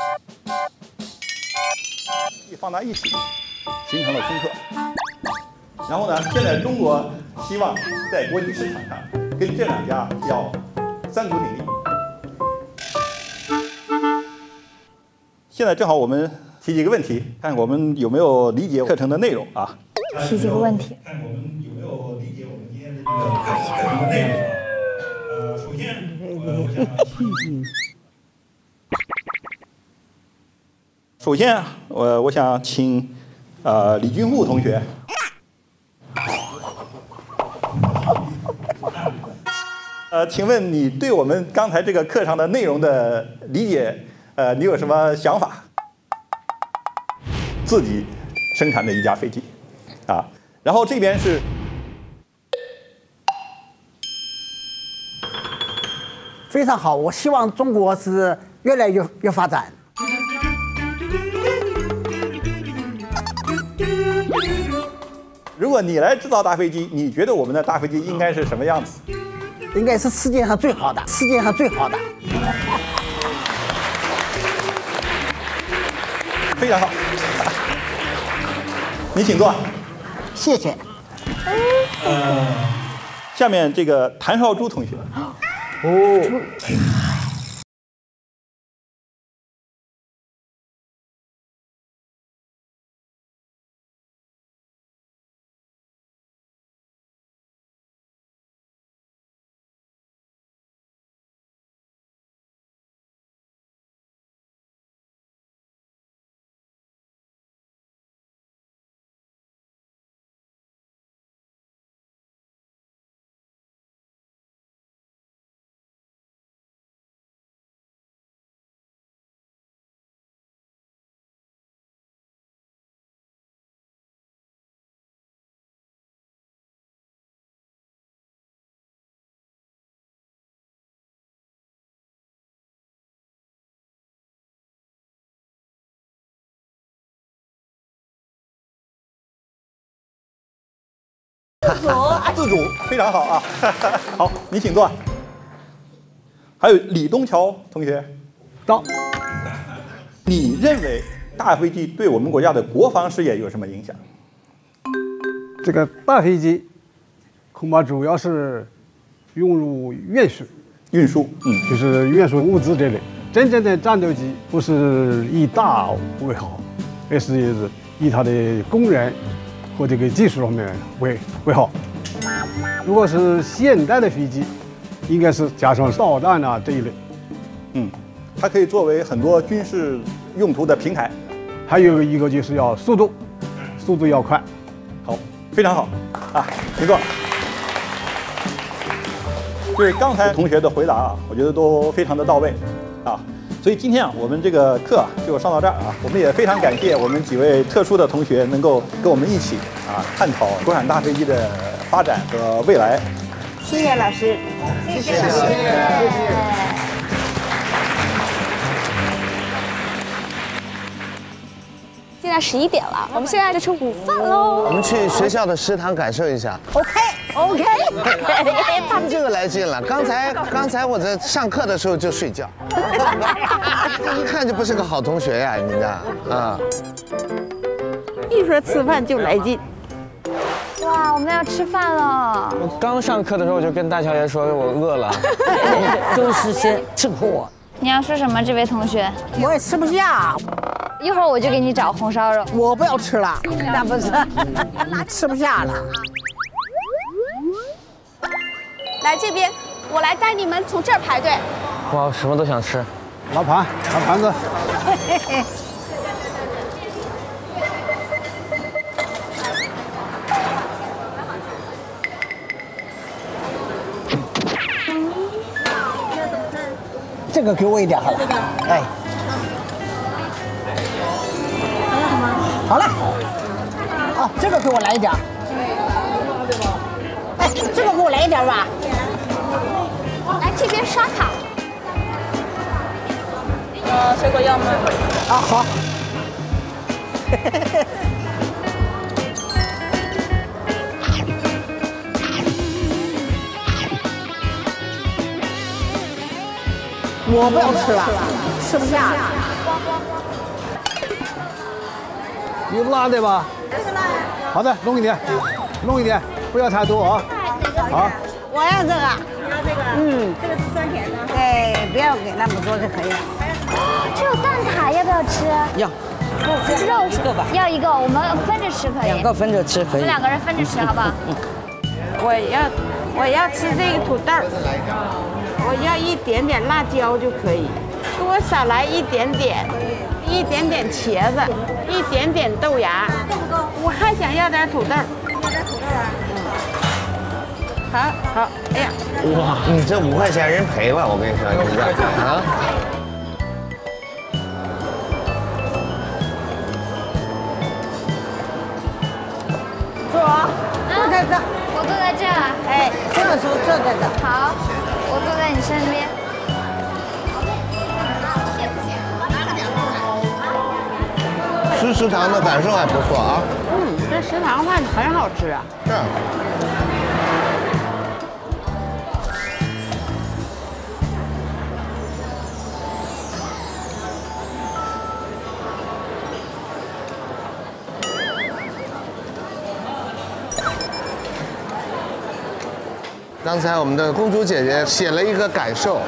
一放在一起，形成了空客。然后呢，现在中国希望在国际市场上跟这两家要三足鼎立。现在正好我们提几个问题，看我们有没有理解课程的内容啊？ 提几个问题。 看我们有没有理解我们今天的这个课程的内容？呃，首先，呃，我想提。首先，我我想请呃李军户同学，呃，请问你对我们刚才这个课上的内容的理解，呃，你有什么想法？自己生产的一架飞机，啊，然后这边是非常好，我希望中国是越来越越发展。 如果你来制造大飞机，你觉得我们的大飞机应该是什么样子？ 应该是世界上最好的，世界上最好的。 非常好，你请坐。 谢谢。 呃，下面这个谭少珠同学。哦。 主，自主，非常好啊！好，你请坐。还有李东桥同学， 到。 你认为大飞机对我们国家的国防事业有什么影响？ 这个大飞机恐怕主要是用入运输， 运输，嗯， 就是运输物资这类。真正的战斗机不是以大为好，而是以它的工人和这个技术方面为为好。如果是现代的飞机，应该是加上导弹啊这一类。 嗯，它可以作为很多军事用途的平台。 还有一个就是要速度，速度要快。 好，非常好啊，请坐。对刚才同学的回答啊，我觉得都非常的到位啊。所以今天啊，我们这个课啊就上到这儿啊。我们也非常感谢我们几位特殊的同学能够跟我们一起啊探讨国产大飞机的发展和未来。 谢谢老师， 谢谢。谢谢现在十一点了，我们现在就吃午饭喽。 我们去学校的食堂感受一下。 OK OK， 他们这个来劲了。刚才刚才我在上课的时候就睡觉，一看就不是个好同学呀，你这啊。 一说吃饭就来劲。 哇，我们要吃饭了。 我刚上课的时候就跟大乔爷说我饿了， 都是些吃货。 你要说什么，这位同学？ 我也吃不下。 一会儿我就给你找红烧肉。 我不要吃了，那不是，吃不下了。 来这边，我来带你们从这儿排队。 哇，我什么都想吃。 拿盘，拿盘子。 这个给我一点好了。哎。 好了，哦，这个给我来一点。哎，这个给我来一点吧。 来这边刷卡。 呃，水果要吗？ 啊，好。我不要吃了，吃不下了。 有辣的吧？好的，弄一点，弄一点，不要太多啊。好， 我要这个。 要这个？ 嗯， 这个是酸甜的。 哎，不要给那么多就可以了。 这有蛋挞，要不要吃？ 要。 肉一个吧。要一个，我们分着吃可以。 两个分着吃可以。 我们两个人分着吃，好不好？ 我要，我要吃这个土豆，我要一点点辣椒就可以，给我少来一点点。 一点点茄子，一点点豆芽，我还想要点土豆。要点土豆啊？好好，哎呀， 哇，你这五块钱人赔了，我跟你说，你这啊。 坐，坐在这。 我坐在这。 哎，这个时候坐在这。 好，我坐在你身边。 吃食堂的感受还不错啊。 嗯，这食堂饭很好吃啊。 是。刚才我们的公主姐姐写了一个感受，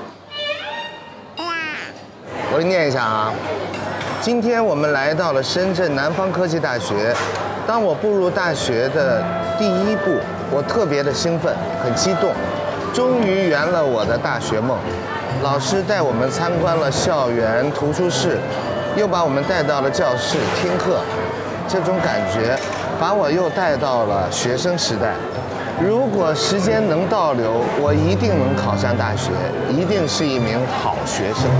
我给你念一下啊。 今天我们来到了深圳南方科技大学。当我步入大学的第一步，我特别的兴奋，很激动，终于圆了我的大学梦。老师带我们参观了校园图书室，又把我们带到了教室听课。这种感觉把我又带到了学生时代。如果时间能倒流，我一定能考上大学，一定是一名好学生。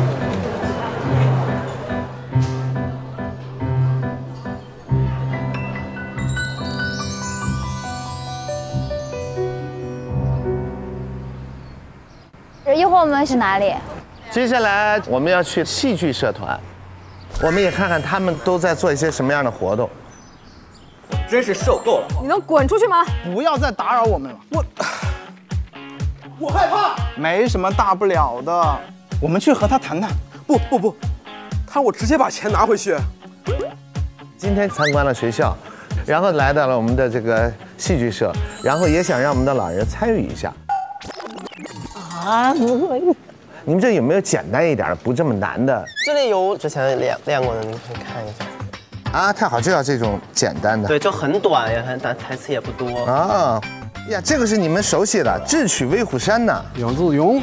一会儿我们去哪里？ 接下来我们要去戏剧社团，我们也看看他们都在做一些什么样的活动。 真是受够了！ 你能滚出去吗？ 不要再打扰我们了。我我害怕。没什么大不了的，我们去和他谈谈。 不不不，他让我直接把钱拿回去。 今天参观了学校，然后来到了我们的这个戏剧社，然后也想让我们的老人参与一下。 啊，不会。 你们这有没有简单一点的，不这么难的？ 这里有之前练练过的，你可以看一下。 啊，太好，就要这种简单的。 对，就很短，也很短，台词也不多。 啊，呀，这个是你们熟悉的《智取威虎山》呐。 杨志勇。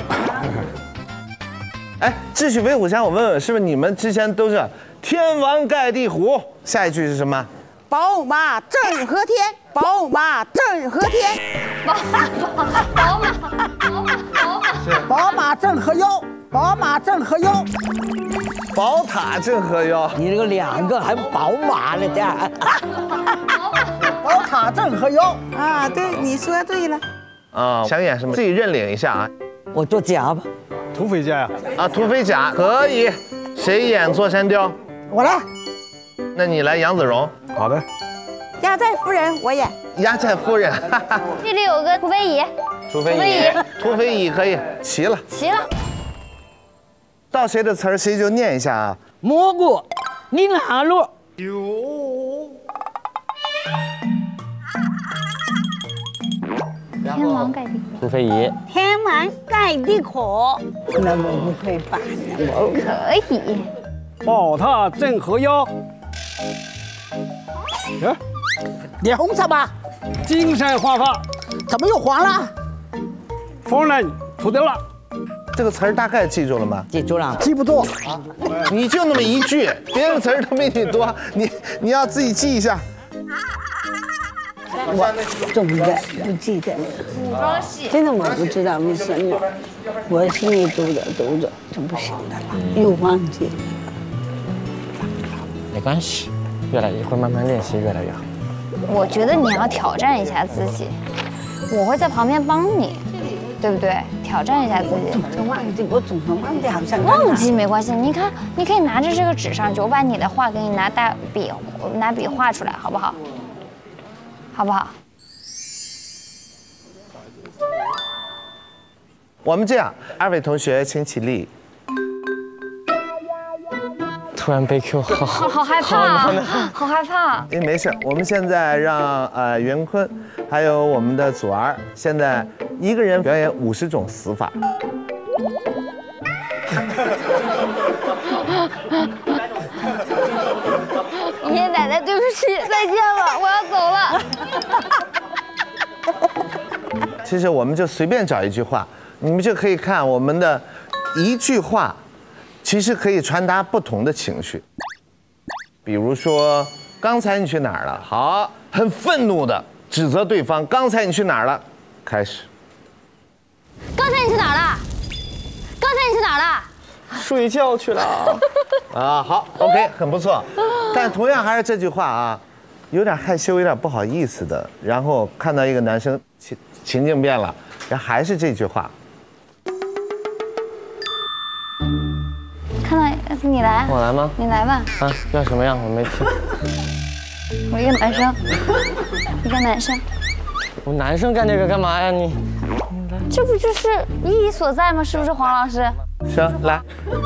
哎，《智取威虎山》，我问问，是不是你们之前都是天王盖地虎？下一句是什么？ 宝马正和天，宝马正和天。 宝马，宝马，宝马，宝马。 宝马正和腰，宝马正和腰。 宝塔正和腰。 你这个两个还宝马了的。 宝塔正和腰啊，对，你说对了。 啊，想演什么？自己认领一下啊。 我做假吧。 土匪家呀。 啊，土匪甲可以。谁演座山雕？ 我来。 那你来杨子荣。 好的。 压寨夫人我演。 压寨夫人。 这里有个土匪乙。 土匪乙。土匪乙可以，齐了。 齐了。 到谁的词儿谁就念一下啊。 蘑菇，你哪路？ 有。 天王盖地虎。 土匪乙。 天王盖地虎。那我不会吧？ 我可以。 宝塔镇河妖。 哎，脸红什么？ 金山画发。 怎么又黄了？ 风人秃掉了。 这个词儿大概记住了吗？ 记住了， 记不住。 你就那么一句，别人词儿都比你多，你你要自己记一下。 我懂的，不记得。 古装戏。 真的我不知道为什么，我心里读着读着就不行了，又忘记了。 没关系，越来越会慢慢练习，越来越好。 我觉得你要挑战一下自己，我会在旁边帮你，对不对？挑战一下自己。 总是忘记，我总是忘记，好像忘记没关系。你看，你可以拿着这个纸上去，我把你的话给你拿大笔，拿笔画出来，好不好？好不好？ 我们这样，二位同学请起立。 突然被 Q， 好好好害怕，好害怕。 哎，没事，我们现在让呃袁坤，还有我们的祖儿，现在一个人表演五十种死法。 爷爷奶奶，对不起，再见了，我要走了。 其实我们就随便找一句话，你们就可以看我们的一句话。其实可以传达不同的情绪，比如说，刚才你去哪儿了？好，很愤怒的指责对方，刚才你去哪儿了？开始。 刚才你去哪儿了？刚才你去哪儿了？ 睡觉去了。 啊，好 ，OK， 很不错。但同样还是这句话啊，有点害羞，有点不好意思的。然后看到一个男生情情境变了，然后还是这句话。 看到你来， 我来吗？ 你来吧。 啊，要什么样？我没听。 我一个男生，一个男生。 我男生干这个干嘛呀？你， 这不就是意义所在吗？是不是黄老师？ 行，来。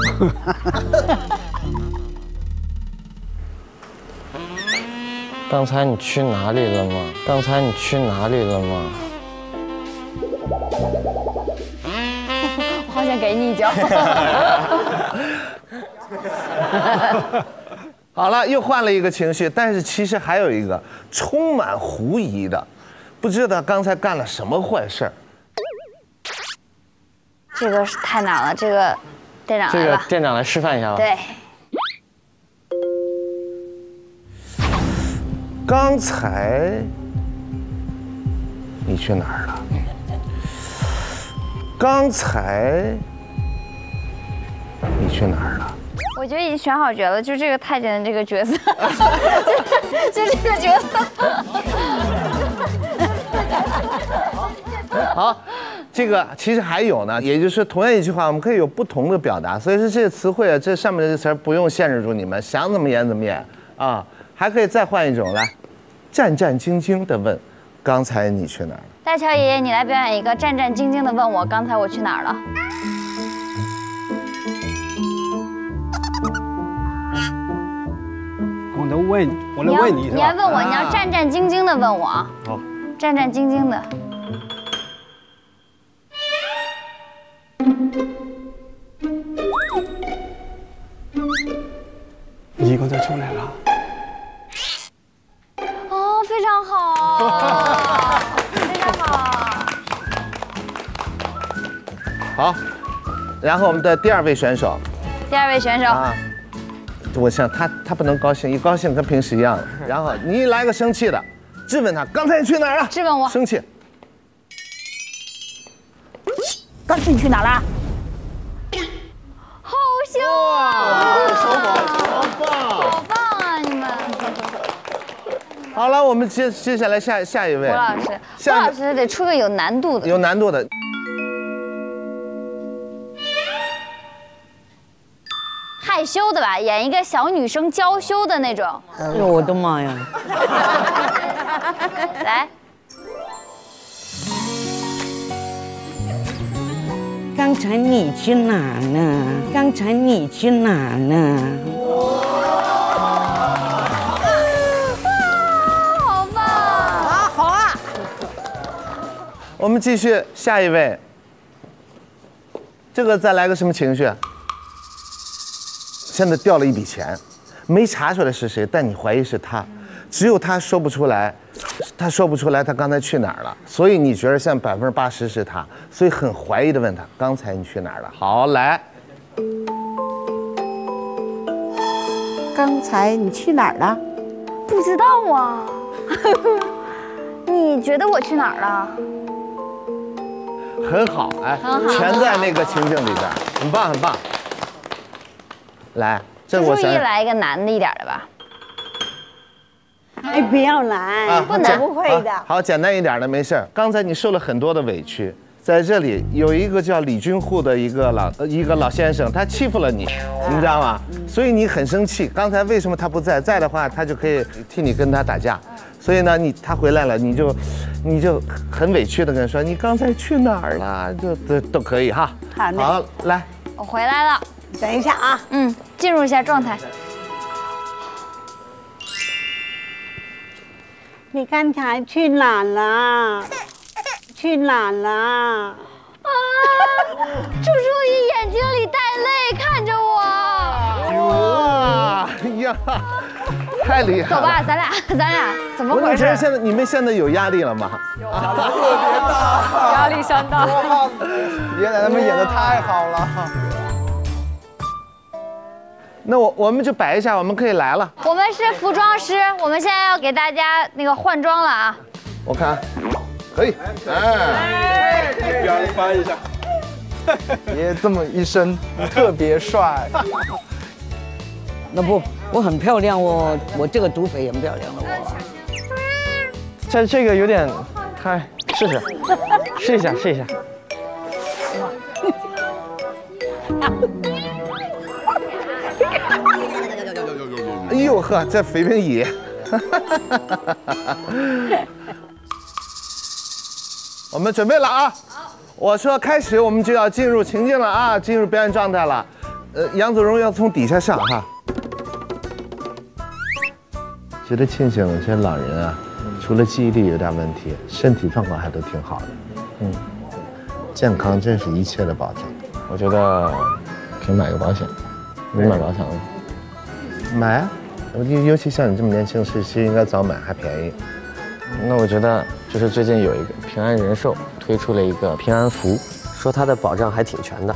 刚才你去哪里了吗？刚才你去哪里了吗？ 我好想给你一脚。 好了，又换了一个情绪，但是其实还有一个充满狐疑的，不知道刚才干了什么坏事儿。 这个是太难了，这个店长来这个吧。 店长来示范一下吧。 对。 刚才你去哪儿了？刚才你去哪儿了？ 我觉得已经选好角了，就这个太监的这个角色，就这个角色。 好，这个其实还有呢，也就是同样一句话，我们可以有不同的表达，所以说这个词汇啊，这上面的这词儿不用限制住你们，想怎么演怎么演啊，还可以再换一种来。 战战兢兢地问：“刚才你去哪儿了？” 大乔爷爷，你来表演一个战战兢兢地问我：“刚才我去哪儿了？” 我能问，我来问你是吧？ 你要问我，你要战战兢兢地问我。 好， 战战兢兢的。 你刚才出来了。 哦，非常好，非常好。 好，然后我们的第二位选手。 第二位选手。啊， 我想他他不能高兴，一高兴跟平时一样。然后你来个生气的，质问他刚才你去哪儿了？ 质问我。 生气。 刚才你去哪儿了？ 好秀啊！ 手法好棒， 好棒啊！你们。 好了，我们接接下来下下一位。 胡老师，胡老师得出个有难度的。 有难度的。 害羞的吧，演一个小女生娇羞的那种。 哎呦我的妈呀！ 来。 刚才你去哪呢？刚才你去哪呢？ 好棒啊！ 好啊！ 我们继续下一位。这个再来个什么情绪？现在掉了一笔钱，没查出来是谁，但你怀疑是他，只有他说不出来，他说不出来他刚才去哪儿了，所以你觉得现在百分之八十是他，所以很怀疑的问他刚才你去哪儿了？好，来， 刚才你去哪儿了？ 不知道啊。你觉得我去哪儿了？ 很好，哎，全在那个情境里边，很棒很棒。来，这我注意来一个难的一点的吧。 哎，不要难，啊、不难，不会的。 好，好简单一点的，没事。刚才你受了很多的委屈，在这里有一个叫李军户的一个老一个老先生，他欺负了你，你知道吗？所以你很生气。刚才为什么他不在？在的话，他就可以替你跟他打架。所以呢，你他回来了，你就你就很委屈的跟他说，你刚才去哪儿了？就都都可以哈。 好， 好，来， 我回来了。 等一下啊， 嗯，进入一下状态。 你刚才去哪了？去哪了？啊！ 楚楚怡眼睛里带泪看着我。 哇呀，太厉害了！ 走吧，咱俩咱俩怎么回事？ 现在你们现在有压力了吗？ 有，特别大， 压力山大。 爷爷奶奶们演得太好了。 那我我们就摆一下，我们可以来了。 我们是服装师，我们现在要给大家那个换装了啊。 我看，可以，哎， 表演翻一下。爷爷这么一身特别帅。 那不，我很漂亮哦，我这个土匪也很漂亮了我。 这这个有点太，试试，试一下，试一下。 哎呦呵，这肥平椅。我们准备了啊！我说开始，我们就要进入情境了啊，进入表演状态了。呃，杨子荣要从底下上哈。值得庆幸，这些老人啊，除了记忆力有点问题，身体状况还都挺好的。嗯，健康真是一切的保障。 我觉得可以买个保险。你买多少？ 买啊！尤尤其像你这么年轻，是是应该早买，还便宜。 那我觉得就是最近有一个平安人寿推出了一个平安符，说它的保障还挺全的。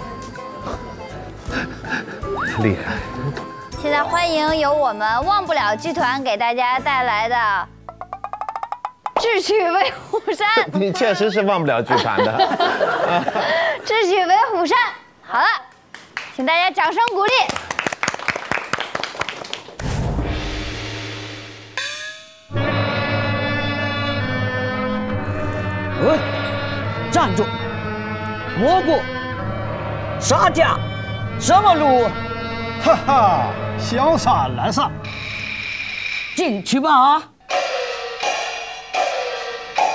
厉害！ 现在欢迎由我们忘不了剧团给大家带来的《智取威虎山》。 你确实是忘不了剧团的。 智取威虎山，好了，请大家掌声鼓励。 喂，站住！蘑菇，杀价，什么路？ 哈哈，潇洒来上， 进去吧！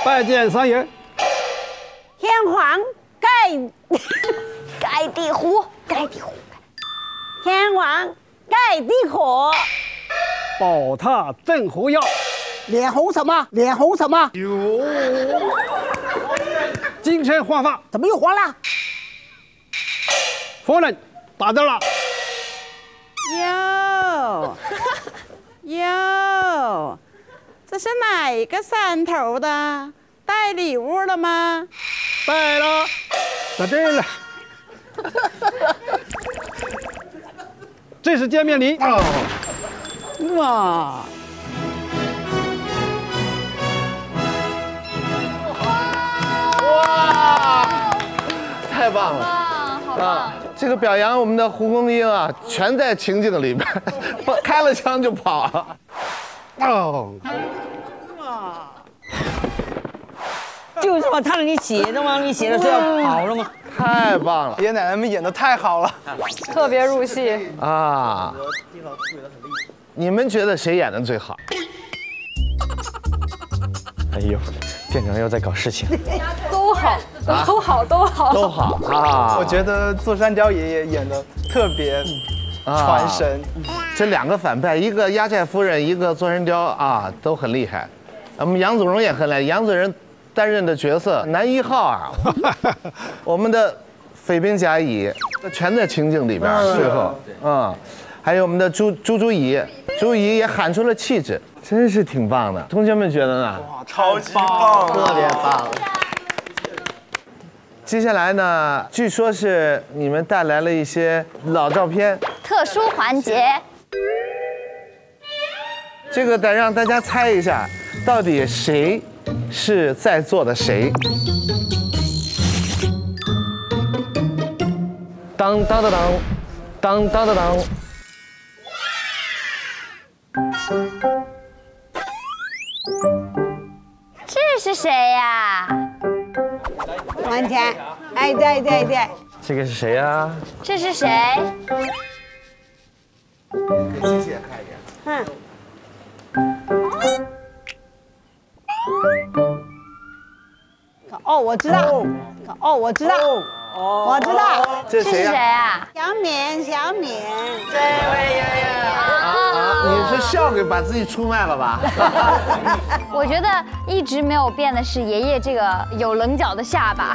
拜见三爷。 天皇盖盖地虎，盖地虎。 天皇盖地虎。 宝塔镇湖药。 脸红什么？脸红什么？ 哟。金身焕发。 怎么又黄了？ 夫人，打到了。 哟哟，这是哪一个山头的？带礼物了吗？ 带了，在这了。这是见面礼。哦。 哇！ 哇！太棒了！啊！这个表扬我们的胡公英啊，全在情境里边，开了枪就跑了。 哦。 就是嘛，他让你写的吗？你写的是要跑了吗？ 太棒了！ 爷爷奶奶们演的太好了， 特别入戏啊！你们觉得谁演的最好？ 哎呦，店长又在搞事情。 都好，都好，都好， 都好啊！ 我觉得座山雕爷爷演的特别传神。 这两个反派，一个压寨夫人，一个座山雕啊，都很厉害。我们杨祖荣也很厉害，杨祖荣担任的角色男一号啊，我们的匪兵甲乙全在情境里边。最后，嗯，还有我们的朱朱朱怡，朱怡也喊出了气质，真是挺棒的。同学们觉得呢？ 哇，超级棒， 特别棒。接下来呢，据说是你们带来了一些老照片， 特殊环节。 这个得让大家猜一下，到底谁是在座的谁？ 当当当当，当当当当。 这是谁呀？ 往前，哎，对对对。 这个是谁呀？ 这是谁？ 给琪姐看一眼。 嗯。哦，我知道。哦，我知道。哦，我知道。 这是谁呀？ 谁啊？ 小敏，小敏。 这位爷爷。啊，你是笑给把自己出卖了吧？ 我觉得一直没有变的是爷爷这个有棱角的下巴。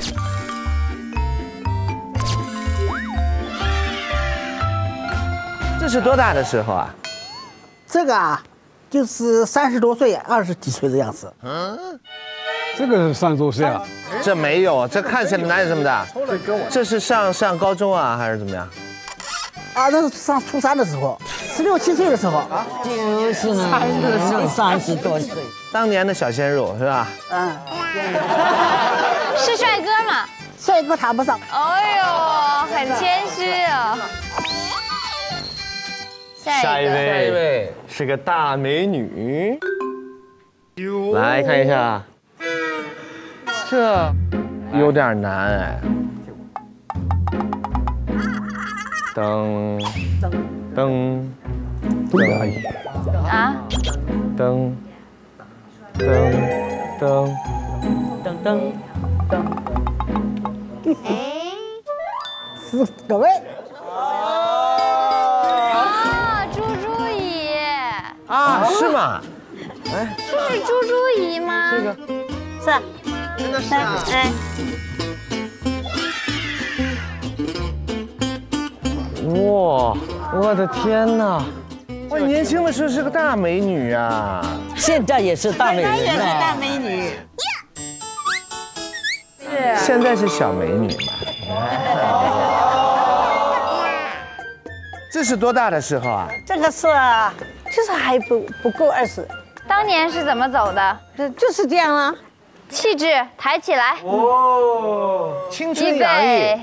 这是多大的时候啊？ 这个啊，就是三十多岁、二十几岁的样子。 嗯，这个是三十多岁啊？ 这没有，这看起来哪有这么大？这是上上高中啊，还是怎么样？ 啊，那是上初三的时候，十六七岁的时候。啊， 就是呢，三三十多岁， 当年的小鲜肉是吧？ 嗯。 是帅哥吗？ 帅哥谈不上。 哎呦，很谦虚啊。 下一位，下一位是个大美女，来看一下， 这有点难哎。 噔噔噔阿姨啊， 噔噔噔噔噔噔， 哎，是各位。 啊，是吗？ 哎，这是朱朱姨吗？ 这个是， 真的是啊。 哎， 哇，我的天哪！ 哇，年轻的时候是个大美女啊， 现在也是大美人也是大啊！ 美女。 是。 现在是小美女嘛。这是多大的时候啊？ 这个是，就是还不不够二十。 当年是怎么走的？ 就就是这样啊。 气质抬起来。 哦，青春洋溢。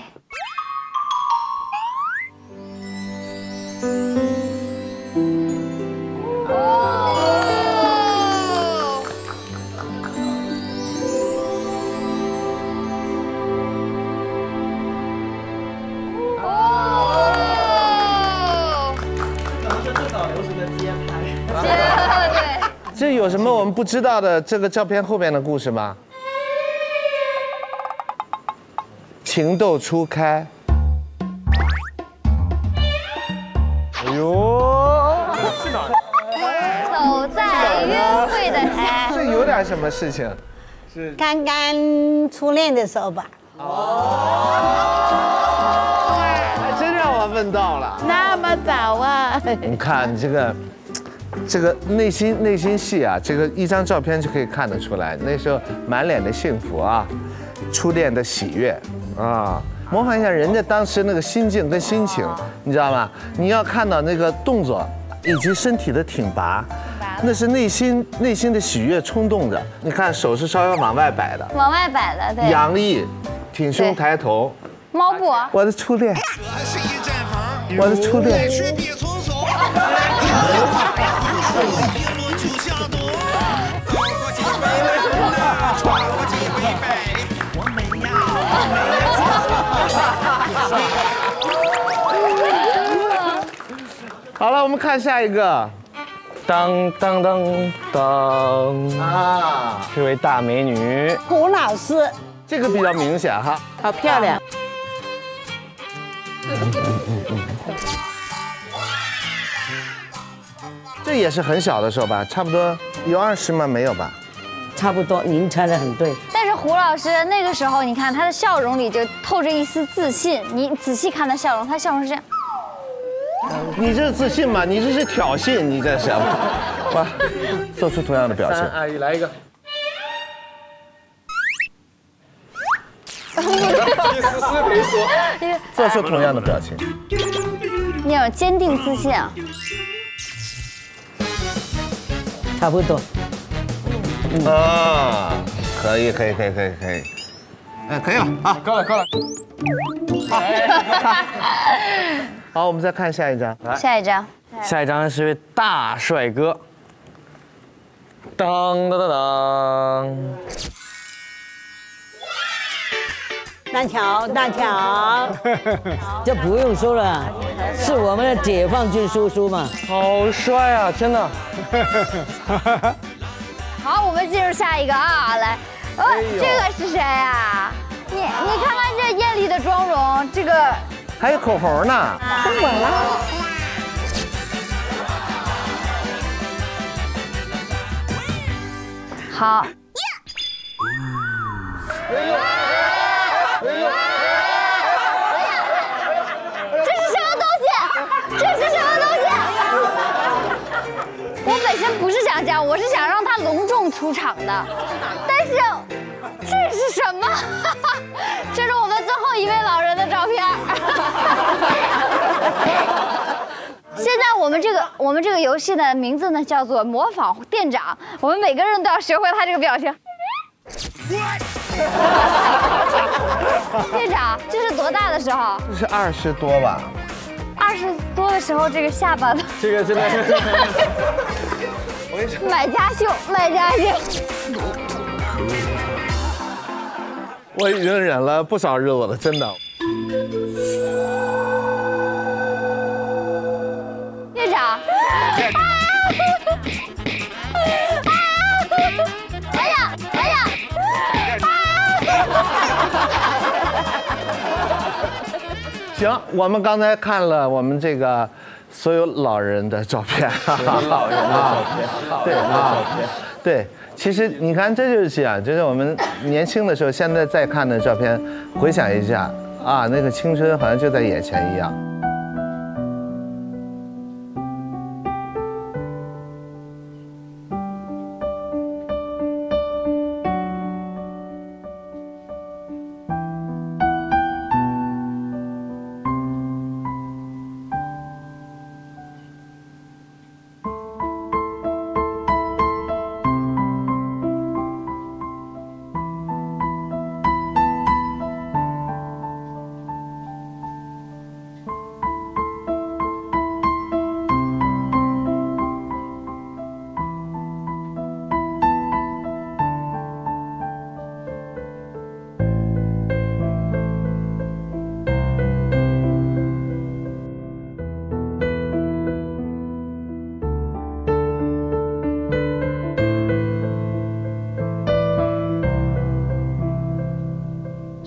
有什么我们不知道的这个照片后面的故事吗？情窦初开。 哎呦， 去哪儿？走在约会的街。 是有点什么事情？ 是刚刚初恋的时候吧。 哦，还真让我问到了。 那么早啊？ 你看这个。这个内心内心戏啊，这个一张照片就可以看得出来，那时候满脸的幸福啊，初恋的喜悦啊，模仿一下人家当时那个心境跟心情，你知道吗？你要看到那个动作以及身体的挺拔，那是内心内心的喜悦冲动着。你看手是稍微往外摆的， 往外摆的，对。 扬毅，挺胸抬头。 猫步。 我的初恋。我的初恋。好了，我们看下一个。 当当当当啊！这位大美女胡老师， 这个比较明显哈， 好漂亮。 这也是很小的时候吧，差不多有二十吗？没有吧？ 差不多，您猜的很对。 但是胡老师那个时候，你看他的笑容里就透着一丝自信。你仔细看他笑容，他笑容是这样。 你这是自信吗？你这是挑衅，你这是。哇，做出同样的表情。 阿姨来一个。你丝丝没说。 做出同样的表情。 你有坚定自信啊。 差不多。 啊，可以，可以，可以，可以，可以。哎，可以了啊， 够了，够了。 好，我们再看下一张。 下一张。 下一张是位大帅哥。当当当当。 大乔，大乔， 这不用说了，是我们的解放军叔叔嘛， 好帅啊，真的。 好，我们进入下一个啊，来，哦，这个是谁呀？你你看看这艳丽的妆容，这个还有口红呢， 真稳了。 好。这是什么东西？这是什么东西？我本身不是想这样，我是想让他隆重出场的，但是这是什么？这是我们最后一位老人的照片。现在我们这个我们这个游戏的名字呢叫做模仿店长，我们每个人都要学会他这个表情。店长，这是多大的时候？ 这是二十多吧。 二十多的时候，这个下巴的。 这个真的是。 买家秀，买家秀。 我已经忍了不少日子了，真的。 店长。哎呀，哎呀！ 行，我们刚才看了我们这个所有老人的照片， 老人的照片， 对啊，对，其实你看这就是这样，就是我们年轻的时候，现在再看的照片，回想一下啊，那个青春好像就在眼前一样。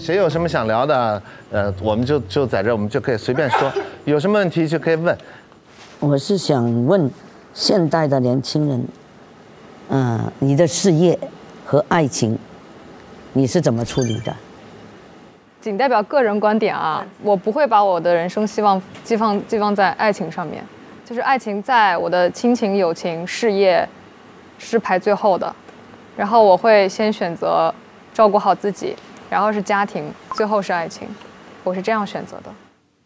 谁有什么想聊的，呃，我们就就在这，我们就可以随便说，有什么问题就可以问。 我是想问现代的年轻人，嗯、呃，你的事业和爱情，你是怎么处理的？ 仅代表个人观点啊，我不会把我的人生希望寄放寄放在爱情上面，就是爱情在我的亲情、友情、事业是排最后的，然后我会先选择照顾好自己，然后是家庭，最后是爱情，我是这样选择的。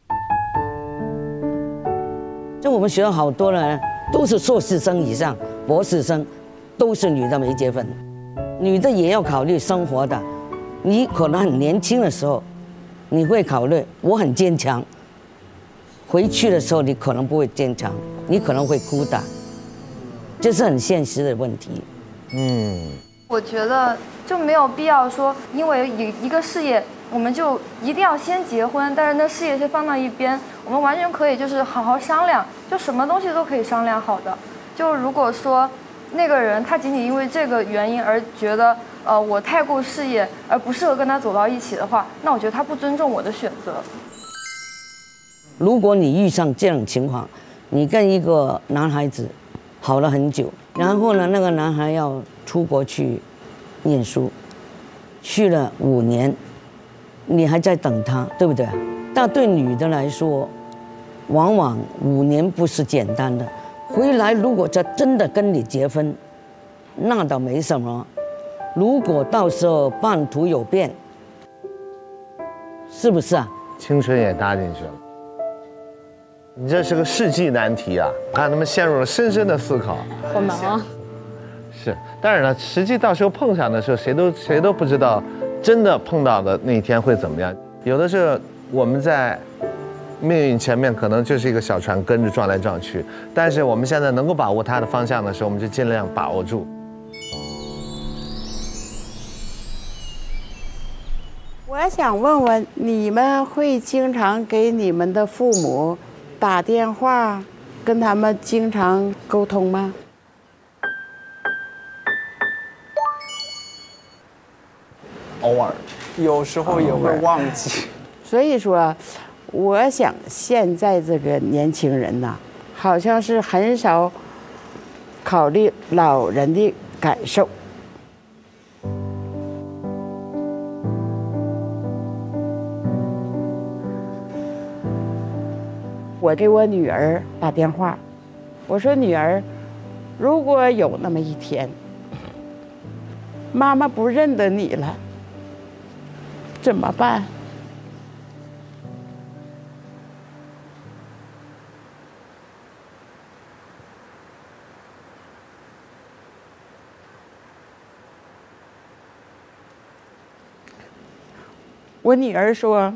就我们学校好多人都是硕士生以上、博士生，都是女的没结婚，女的也要考虑生活的。你可能很年轻的时候，你会考虑我很坚强，回去的时候你可能不会坚强，你可能会哭的，这是很现实的问题。 嗯， 我觉得就没有必要说，因为一一个事业，我们就一定要先结婚，但是那事业先放到一边，我们完全可以就是好好商量，就什么东西都可以商量好的。就如果说那个人他仅仅因为这个原因而觉得，呃，我太顾事业而不适合跟他走到一起的话，那我觉得他不尊重我的选择。 如果你遇上这种情况，你跟一个男孩子好了很久，然后呢，那个男孩要出国去念书，去了五年，你还在等他，对不对？但对女的来说，往往五年不是简单的。回来如果这真的跟你结婚，那倒没什么。如果到时候半途有变，是不是啊？ 青春也搭进去了。你这是个世纪难题啊！看他们陷入了深深的思考。 好难啊！ 是，但是呢，实际到时候碰上的时候，谁都谁都不知道，真的碰到的那一天会怎么样。有的时候我们在命运前面可能就是一个小船，跟着撞来撞去。但是我们现在能够把握它的方向的时候，我们就尽量把握住。 我想问问，你们会经常给你们的父母打电话，跟他们经常沟通吗？ 偶尔，有时候也会忘记。 所以说，我想现在这个年轻人呐，好像是很少考虑老人的感受。我给我女儿打电话，我说女儿，如果有那么一天，妈妈不认得你了，怎么办？我女儿说，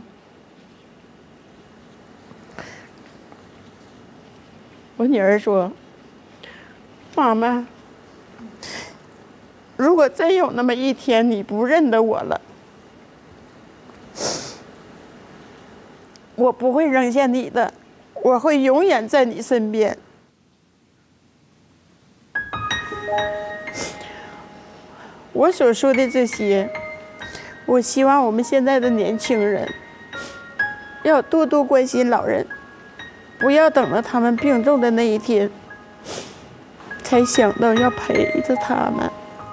我女儿说，妈妈，如果真有那么一天你不认得我了，我不会扔下你的，我会永远在你身边。我所说的这些，我希望我们现在的年轻人要多多关心老人，不要等到他们病重的那一天才想到要陪着他们。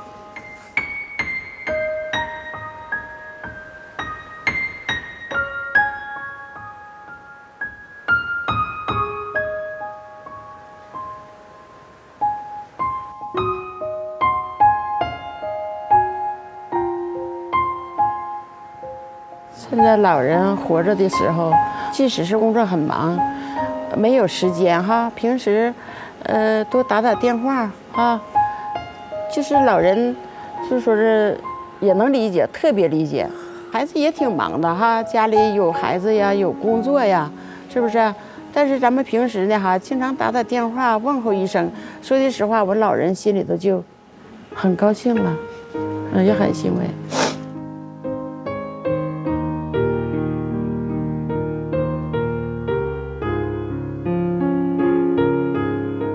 现在老人活着的时候，即使是工作很忙，没有时间哈，平时，呃，多打打电话啊，就是老人，就说是也能理解，特别理解。孩子也挺忙的哈，家里有孩子呀，有工作呀，是不是？但是咱们平时呢哈，经常打打电话问候一声，说句实话，我老人心里头就很高兴了，嗯，也很欣慰。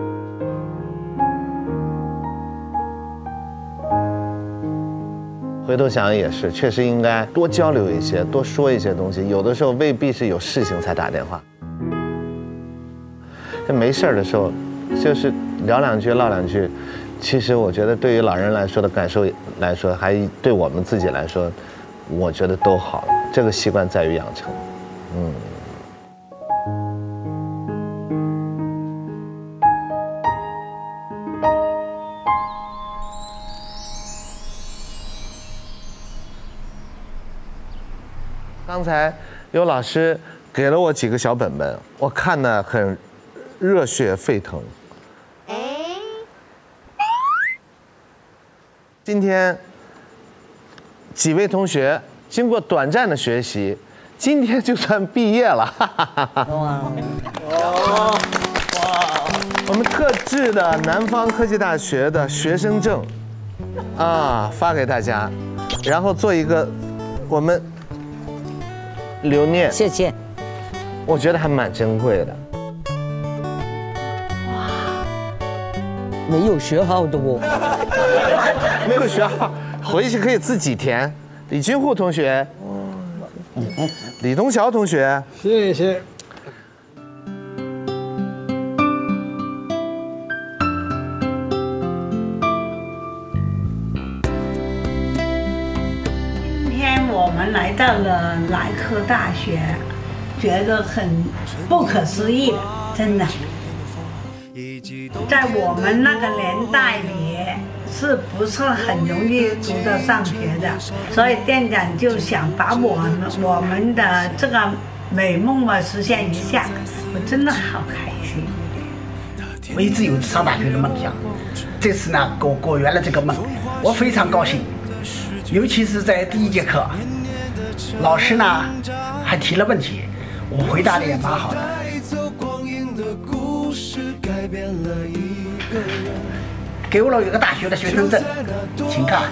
回回头想也是，确实应该多交流一些，多说一些东西。有的时候未必是有事情才打电话，这没事儿的时候，就是聊两句唠两句。其实我觉得对于老人来说的感受来说，还对我们自己来说，我觉得都好了。这个习惯在于养成，嗯。刚才有老师给了我几个小本本，我看得很热血沸腾。今天几位同学经过短暂的学习，今天就算毕业了。哇！我们特制的南方科技大学的学生证啊发给大家，然后做一个我们。留念， 谢谢。 我觉得还蛮珍贵的。 哇，没有学号的哦。 没有学号，回去可以自己填。李军户同学，李东桥同学， 谢谢。 我们来到了莱科大学，觉得很不可思议的，真的。在我们那个年代里，是不是很容易读得上学的？所以店长就想把我们我们的这个美梦嘛实现一下，我真的好开心。 我一直有上大学的梦想，这次呢果果圆了这个梦，我非常高兴。尤其是在第一节课，老师呢还提了问题，我回答的也蛮好的。给我了一个大学的学生证，请看。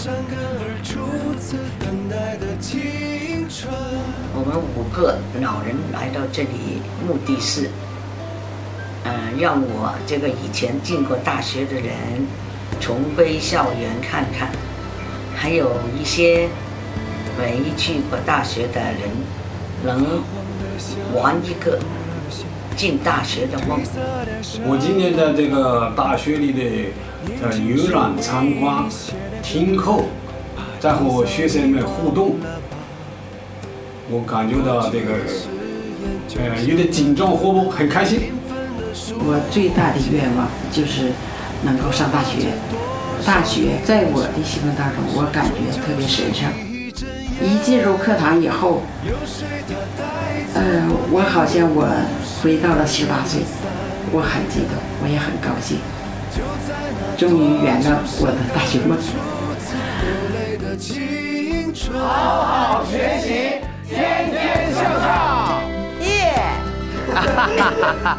我们五个老人来到这里，目的是，嗯、呃，让我这个以前进过大学的人重归校园看看。还有一些没去过大学的人，能玩一个进大学的梦。 我今年在这个大学里的呃游览参观、听课，在和学生们互动，我感觉到这个呃有点紧张和很开心。 我最大的愿望就是能够上大学。大学在我的心目当中，我感觉特别神圣。一进入课堂以后，呃，我好像我回到了十八岁，我很激动，我也很高兴，终于圆了我的大学梦。 好好学习，天天向上， 耶！哈哈哈哈哈。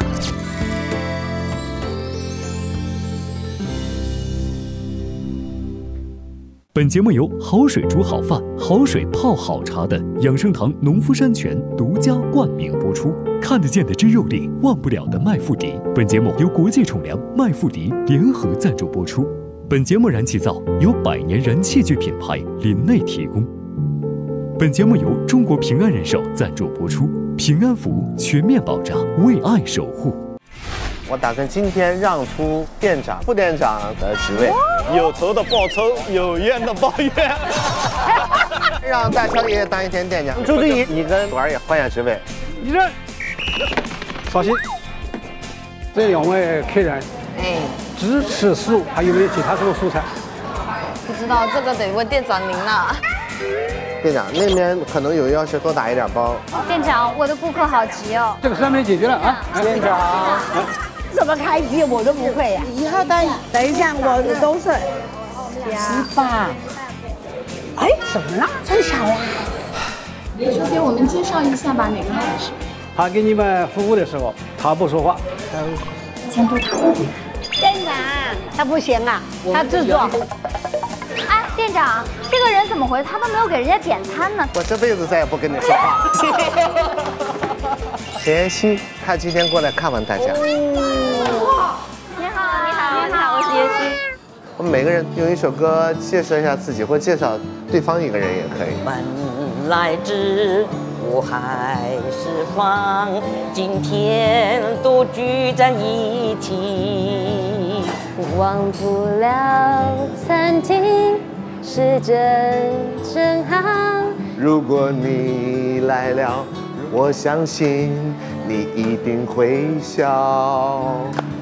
本节目由好水煮好饭、好水泡好茶的养生堂农夫山泉独家冠名播出。看得见的真肉里，忘不了的麦麸迪。本节目由国际宠粮麦麸迪联合赞助播出。本节目燃气灶由百年燃器具品牌林内提供。本节目由中国平安人寿赞助播出。平安符全面保障，为爱守护。 我打算今天让出店长、副店长的职位， 有仇的报仇，有怨的报怨。 让大乔爷爷当一天店长。朱志怡，你跟婉儿也换下职位。 你这，稍息。这两位客人， 哎， 只吃素，还有没有其他什么素菜？ 不知道，这个得问店长您了。 店长那边可能有要求，多打一点包。 店长，我的顾客好急哦。 这个上面解决了啊。 店长。怎么开机我都不会呀、啊！ 一号单， 等一下，我都是十八。 哎，怎么了？这么少啊？ 就给我们介绍一下吧，哪个老师？ 他给你们服务的时候，他不说话。 监督他。 店长，他不行啊，他自作。 哎，店长，这个人怎么回事？他都没有给人家点餐呢。 我这辈子再也不跟你说话了。沈妍希，她今天过来看望大家。 你好，你好，你好，我是妍希。 我们每个人用一首歌介绍一下自己，或介绍对方一个人也可以。 本来只五海四方，今天都聚在一起。 忘不了曾经是真正好。 如果你来了，我相信你一定会笑。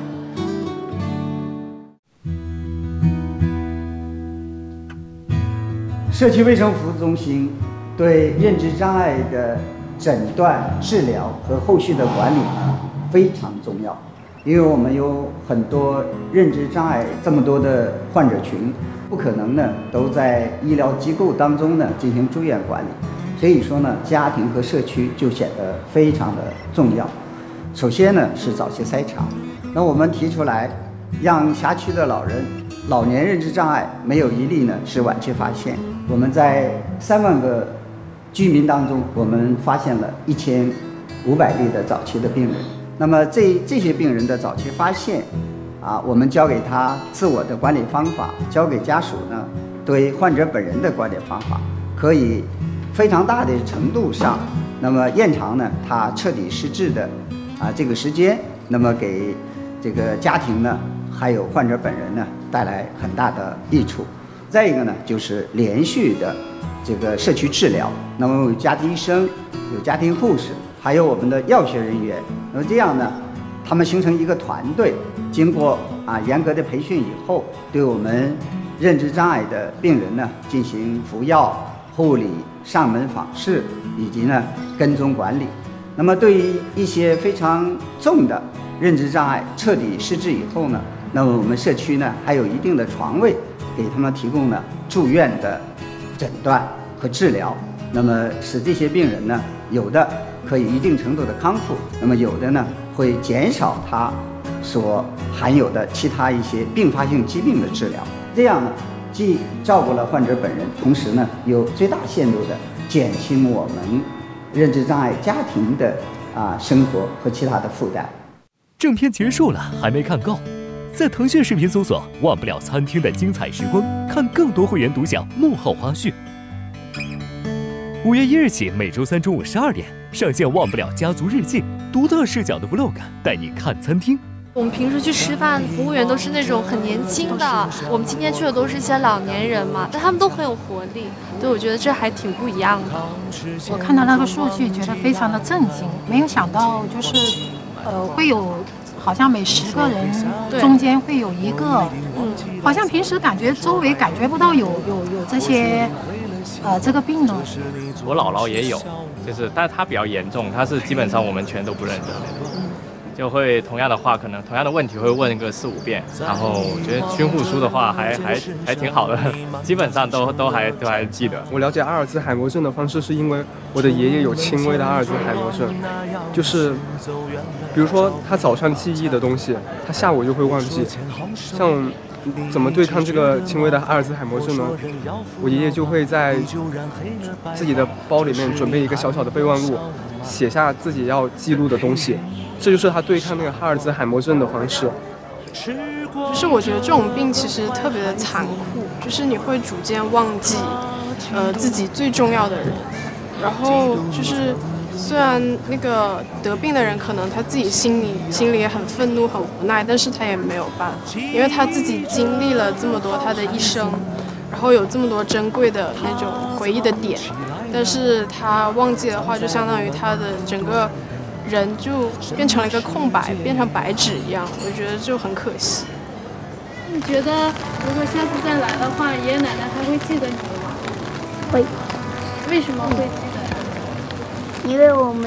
社区卫生服务中心对认知障碍的诊断、治疗和后续的管理呢非常重要，因为我们有很多认知障碍这么多的患者群，不可能呢都在医疗机构当中呢进行住院管理，所以说呢家庭和社区就显得非常的重要。首先呢是早期筛查，那我们提出来，让辖区的老人、老年认知障碍没有一例呢是晚期发现。我们在三万个居民当中，我们发现了一千五百例的早期的病人。那么这这些病人的早期发现，啊，我们教给他自我的管理方法，教给家属呢对患者本人的管理方法，可以非常大的程度上，那么延长呢他彻底失智的啊这个时间，那么给这个家庭呢还有患者本人呢带来很大的益处。再一个呢，就是连续的这个社区治疗，那么有家庭医生、有家庭护士，还有我们的药学人员，那么这样呢，他们形成一个团队，经过啊严格的培训以后，对我们认知障碍的病人呢进行服药、护理、上门访视以及呢跟踪管理。那么对于一些非常重的认知障碍彻底失智以后呢，那么我们社区呢还有一定的床位，给他们提供了住院的诊断和治疗，那么使这些病人呢，有的可以一定程度的康复，那么有的呢会减少他所含有的其他一些并发性疾病的治疗，这样呢既照顾了患者本人，同时呢有最大限度的减轻我们认知障碍家庭的啊生活和其他的负担。 正片结束了，还没看够，在腾讯视频搜索“忘不了餐厅的精彩时光”，看更多会员独享幕后花絮。五月一日起，每周三中午十二点上线《忘不了家族日记》，独特视角的 vlog 带你看餐厅。 我们平时去吃饭，服务员都是那种很年轻的，我们今天去的都是一些老年人嘛，但他们都很有活力，对，我觉得这还挺不一样的。 我看到那个数据，觉得非常的震惊，没有想到就是，呃，会有好像每十个人中间会有一个，嗯，好像平时感觉周围感觉不到有有有这些，呃，这个病呢。 我姥姥也有，就是，但是她比较严重，她是基本上我们全都不认得。就会同样的话，可能同样的问题会问个四五遍，然后我觉得军护书的话还还还挺好的，基本上都都还都还记得。 我了解阿尔兹海默症的方式是因为我的爷爷有轻微的阿尔兹海默症，就是比如说他早上记忆的东西，他下午就会忘记。像怎么对抗这个轻微的阿尔兹海默症呢？我爷爷就会在自己的包里面准备一个小小的备忘录，写下自己要记录的东西。这就是他对抗那个哈尔兹海默症的方式。 就是我觉得这种病其实特别的残酷，就是你会逐渐忘记，呃，自己最重要的人。然后就是，虽然那个得病的人可能他自己心里心里也很愤怒、很无奈，但是他也没有办法，因为他自己经历了这么多他的一生，然后有这么多珍贵的那种回忆的点，但是他忘记的话，就相当于他的整个人就变成了一个空白，变成白纸一样，我觉得就很可惜。 你觉得如果下次再来的话，爷爷奶奶还会记得你吗？ 会。 为什么会记得？ 因为我们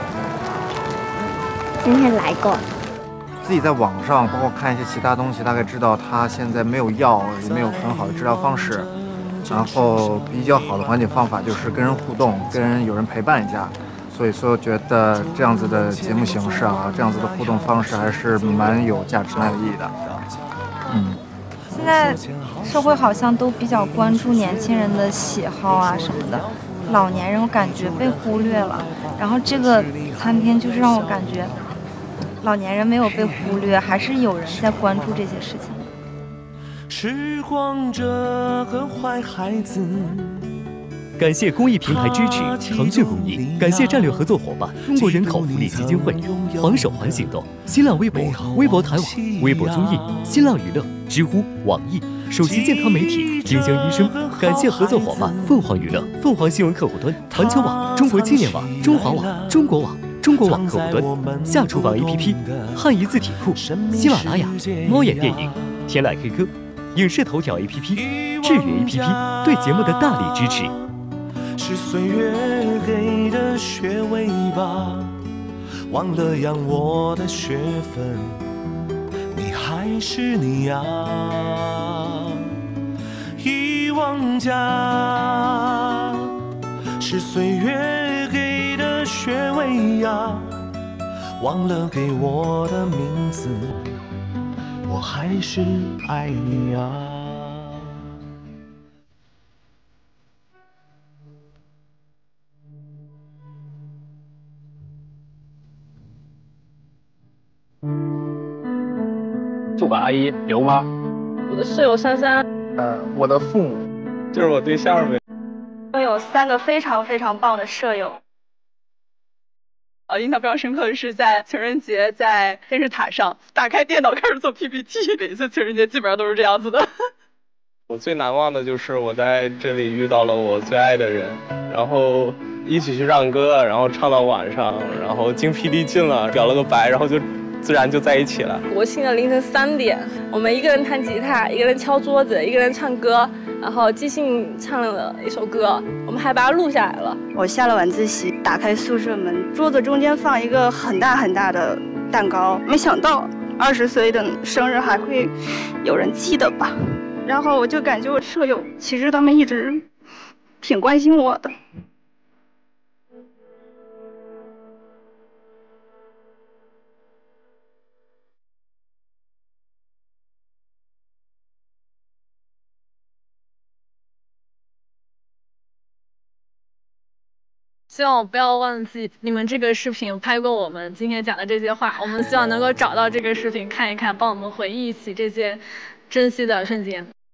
今天来过。 自己在网上包括看一些其他东西，大概知道他现在没有药，也没有很好的治疗方式，然后比较好的缓解方法就是跟人互动，跟人有人陪伴一下。所以说，觉得这样子的节目形式啊，这样子的互动方式还是蛮有价值、蛮有意义的。嗯。 现在社会好像都比较关注年轻人的喜好啊什么的，老年人我感觉被忽略了。然后这个餐厅就是让我感觉，老年人没有被忽略，还是有人在关注这些事情。 时光这个坏孩子。 感谢公益平台支持腾讯公益，感谢战略合作伙伴中国人口福利基金会、黄手环行动、新浪微博、微博台网、微博综艺、新浪娱乐、知乎、网易、首席健康媒体丁香医生。感谢合作伙伴凤凰娱乐、凤凰新闻客户端、环球网、中国青年网、中华网、中国网、中国网客户端、下厨房 A P P、汉仪字体库、喜马拉雅、猫眼电影、天籁 K 歌、影视头条 A P P、智远 A P P 对节目的大力支持。 是岁月给的学位吧，忘了养我的学分，你还是你呀。遗忘家是岁月给的学位呀，忘了给我的名字，我还是爱你呀。 宿管阿姨刘妈， 我的室友珊珊， 呃，我的父母，就是我对象呗。 我有三个非常非常棒的舍友。 呃，印象非常深刻的是在情人节在电视塔上打开电脑开始做 P P T， 每一次情人节基本上都是这样子的。 我最难忘的就是我在这里遇到了我最爱的人，然后一起去唱歌，然后唱到晚上，然后精疲力尽了，表了个白，然后就自然就在一起了。 国庆的凌晨三点，我们一个人弹吉他，一个人敲桌子，一个人唱歌，然后即兴唱了一首歌，我们还把它录下来了。 我下了晚自习，打开宿舍门，桌子中间放一个很大很大的蛋糕，没想到二十岁的生日还会有人记得吧。然后我就感觉我舍友其实他们一直挺关心我的。 希望我不要忘记你们这个视频拍过我们今天讲的这些话，我们希望能够找到这个视频看一看，帮我们回忆起这些珍惜的瞬间。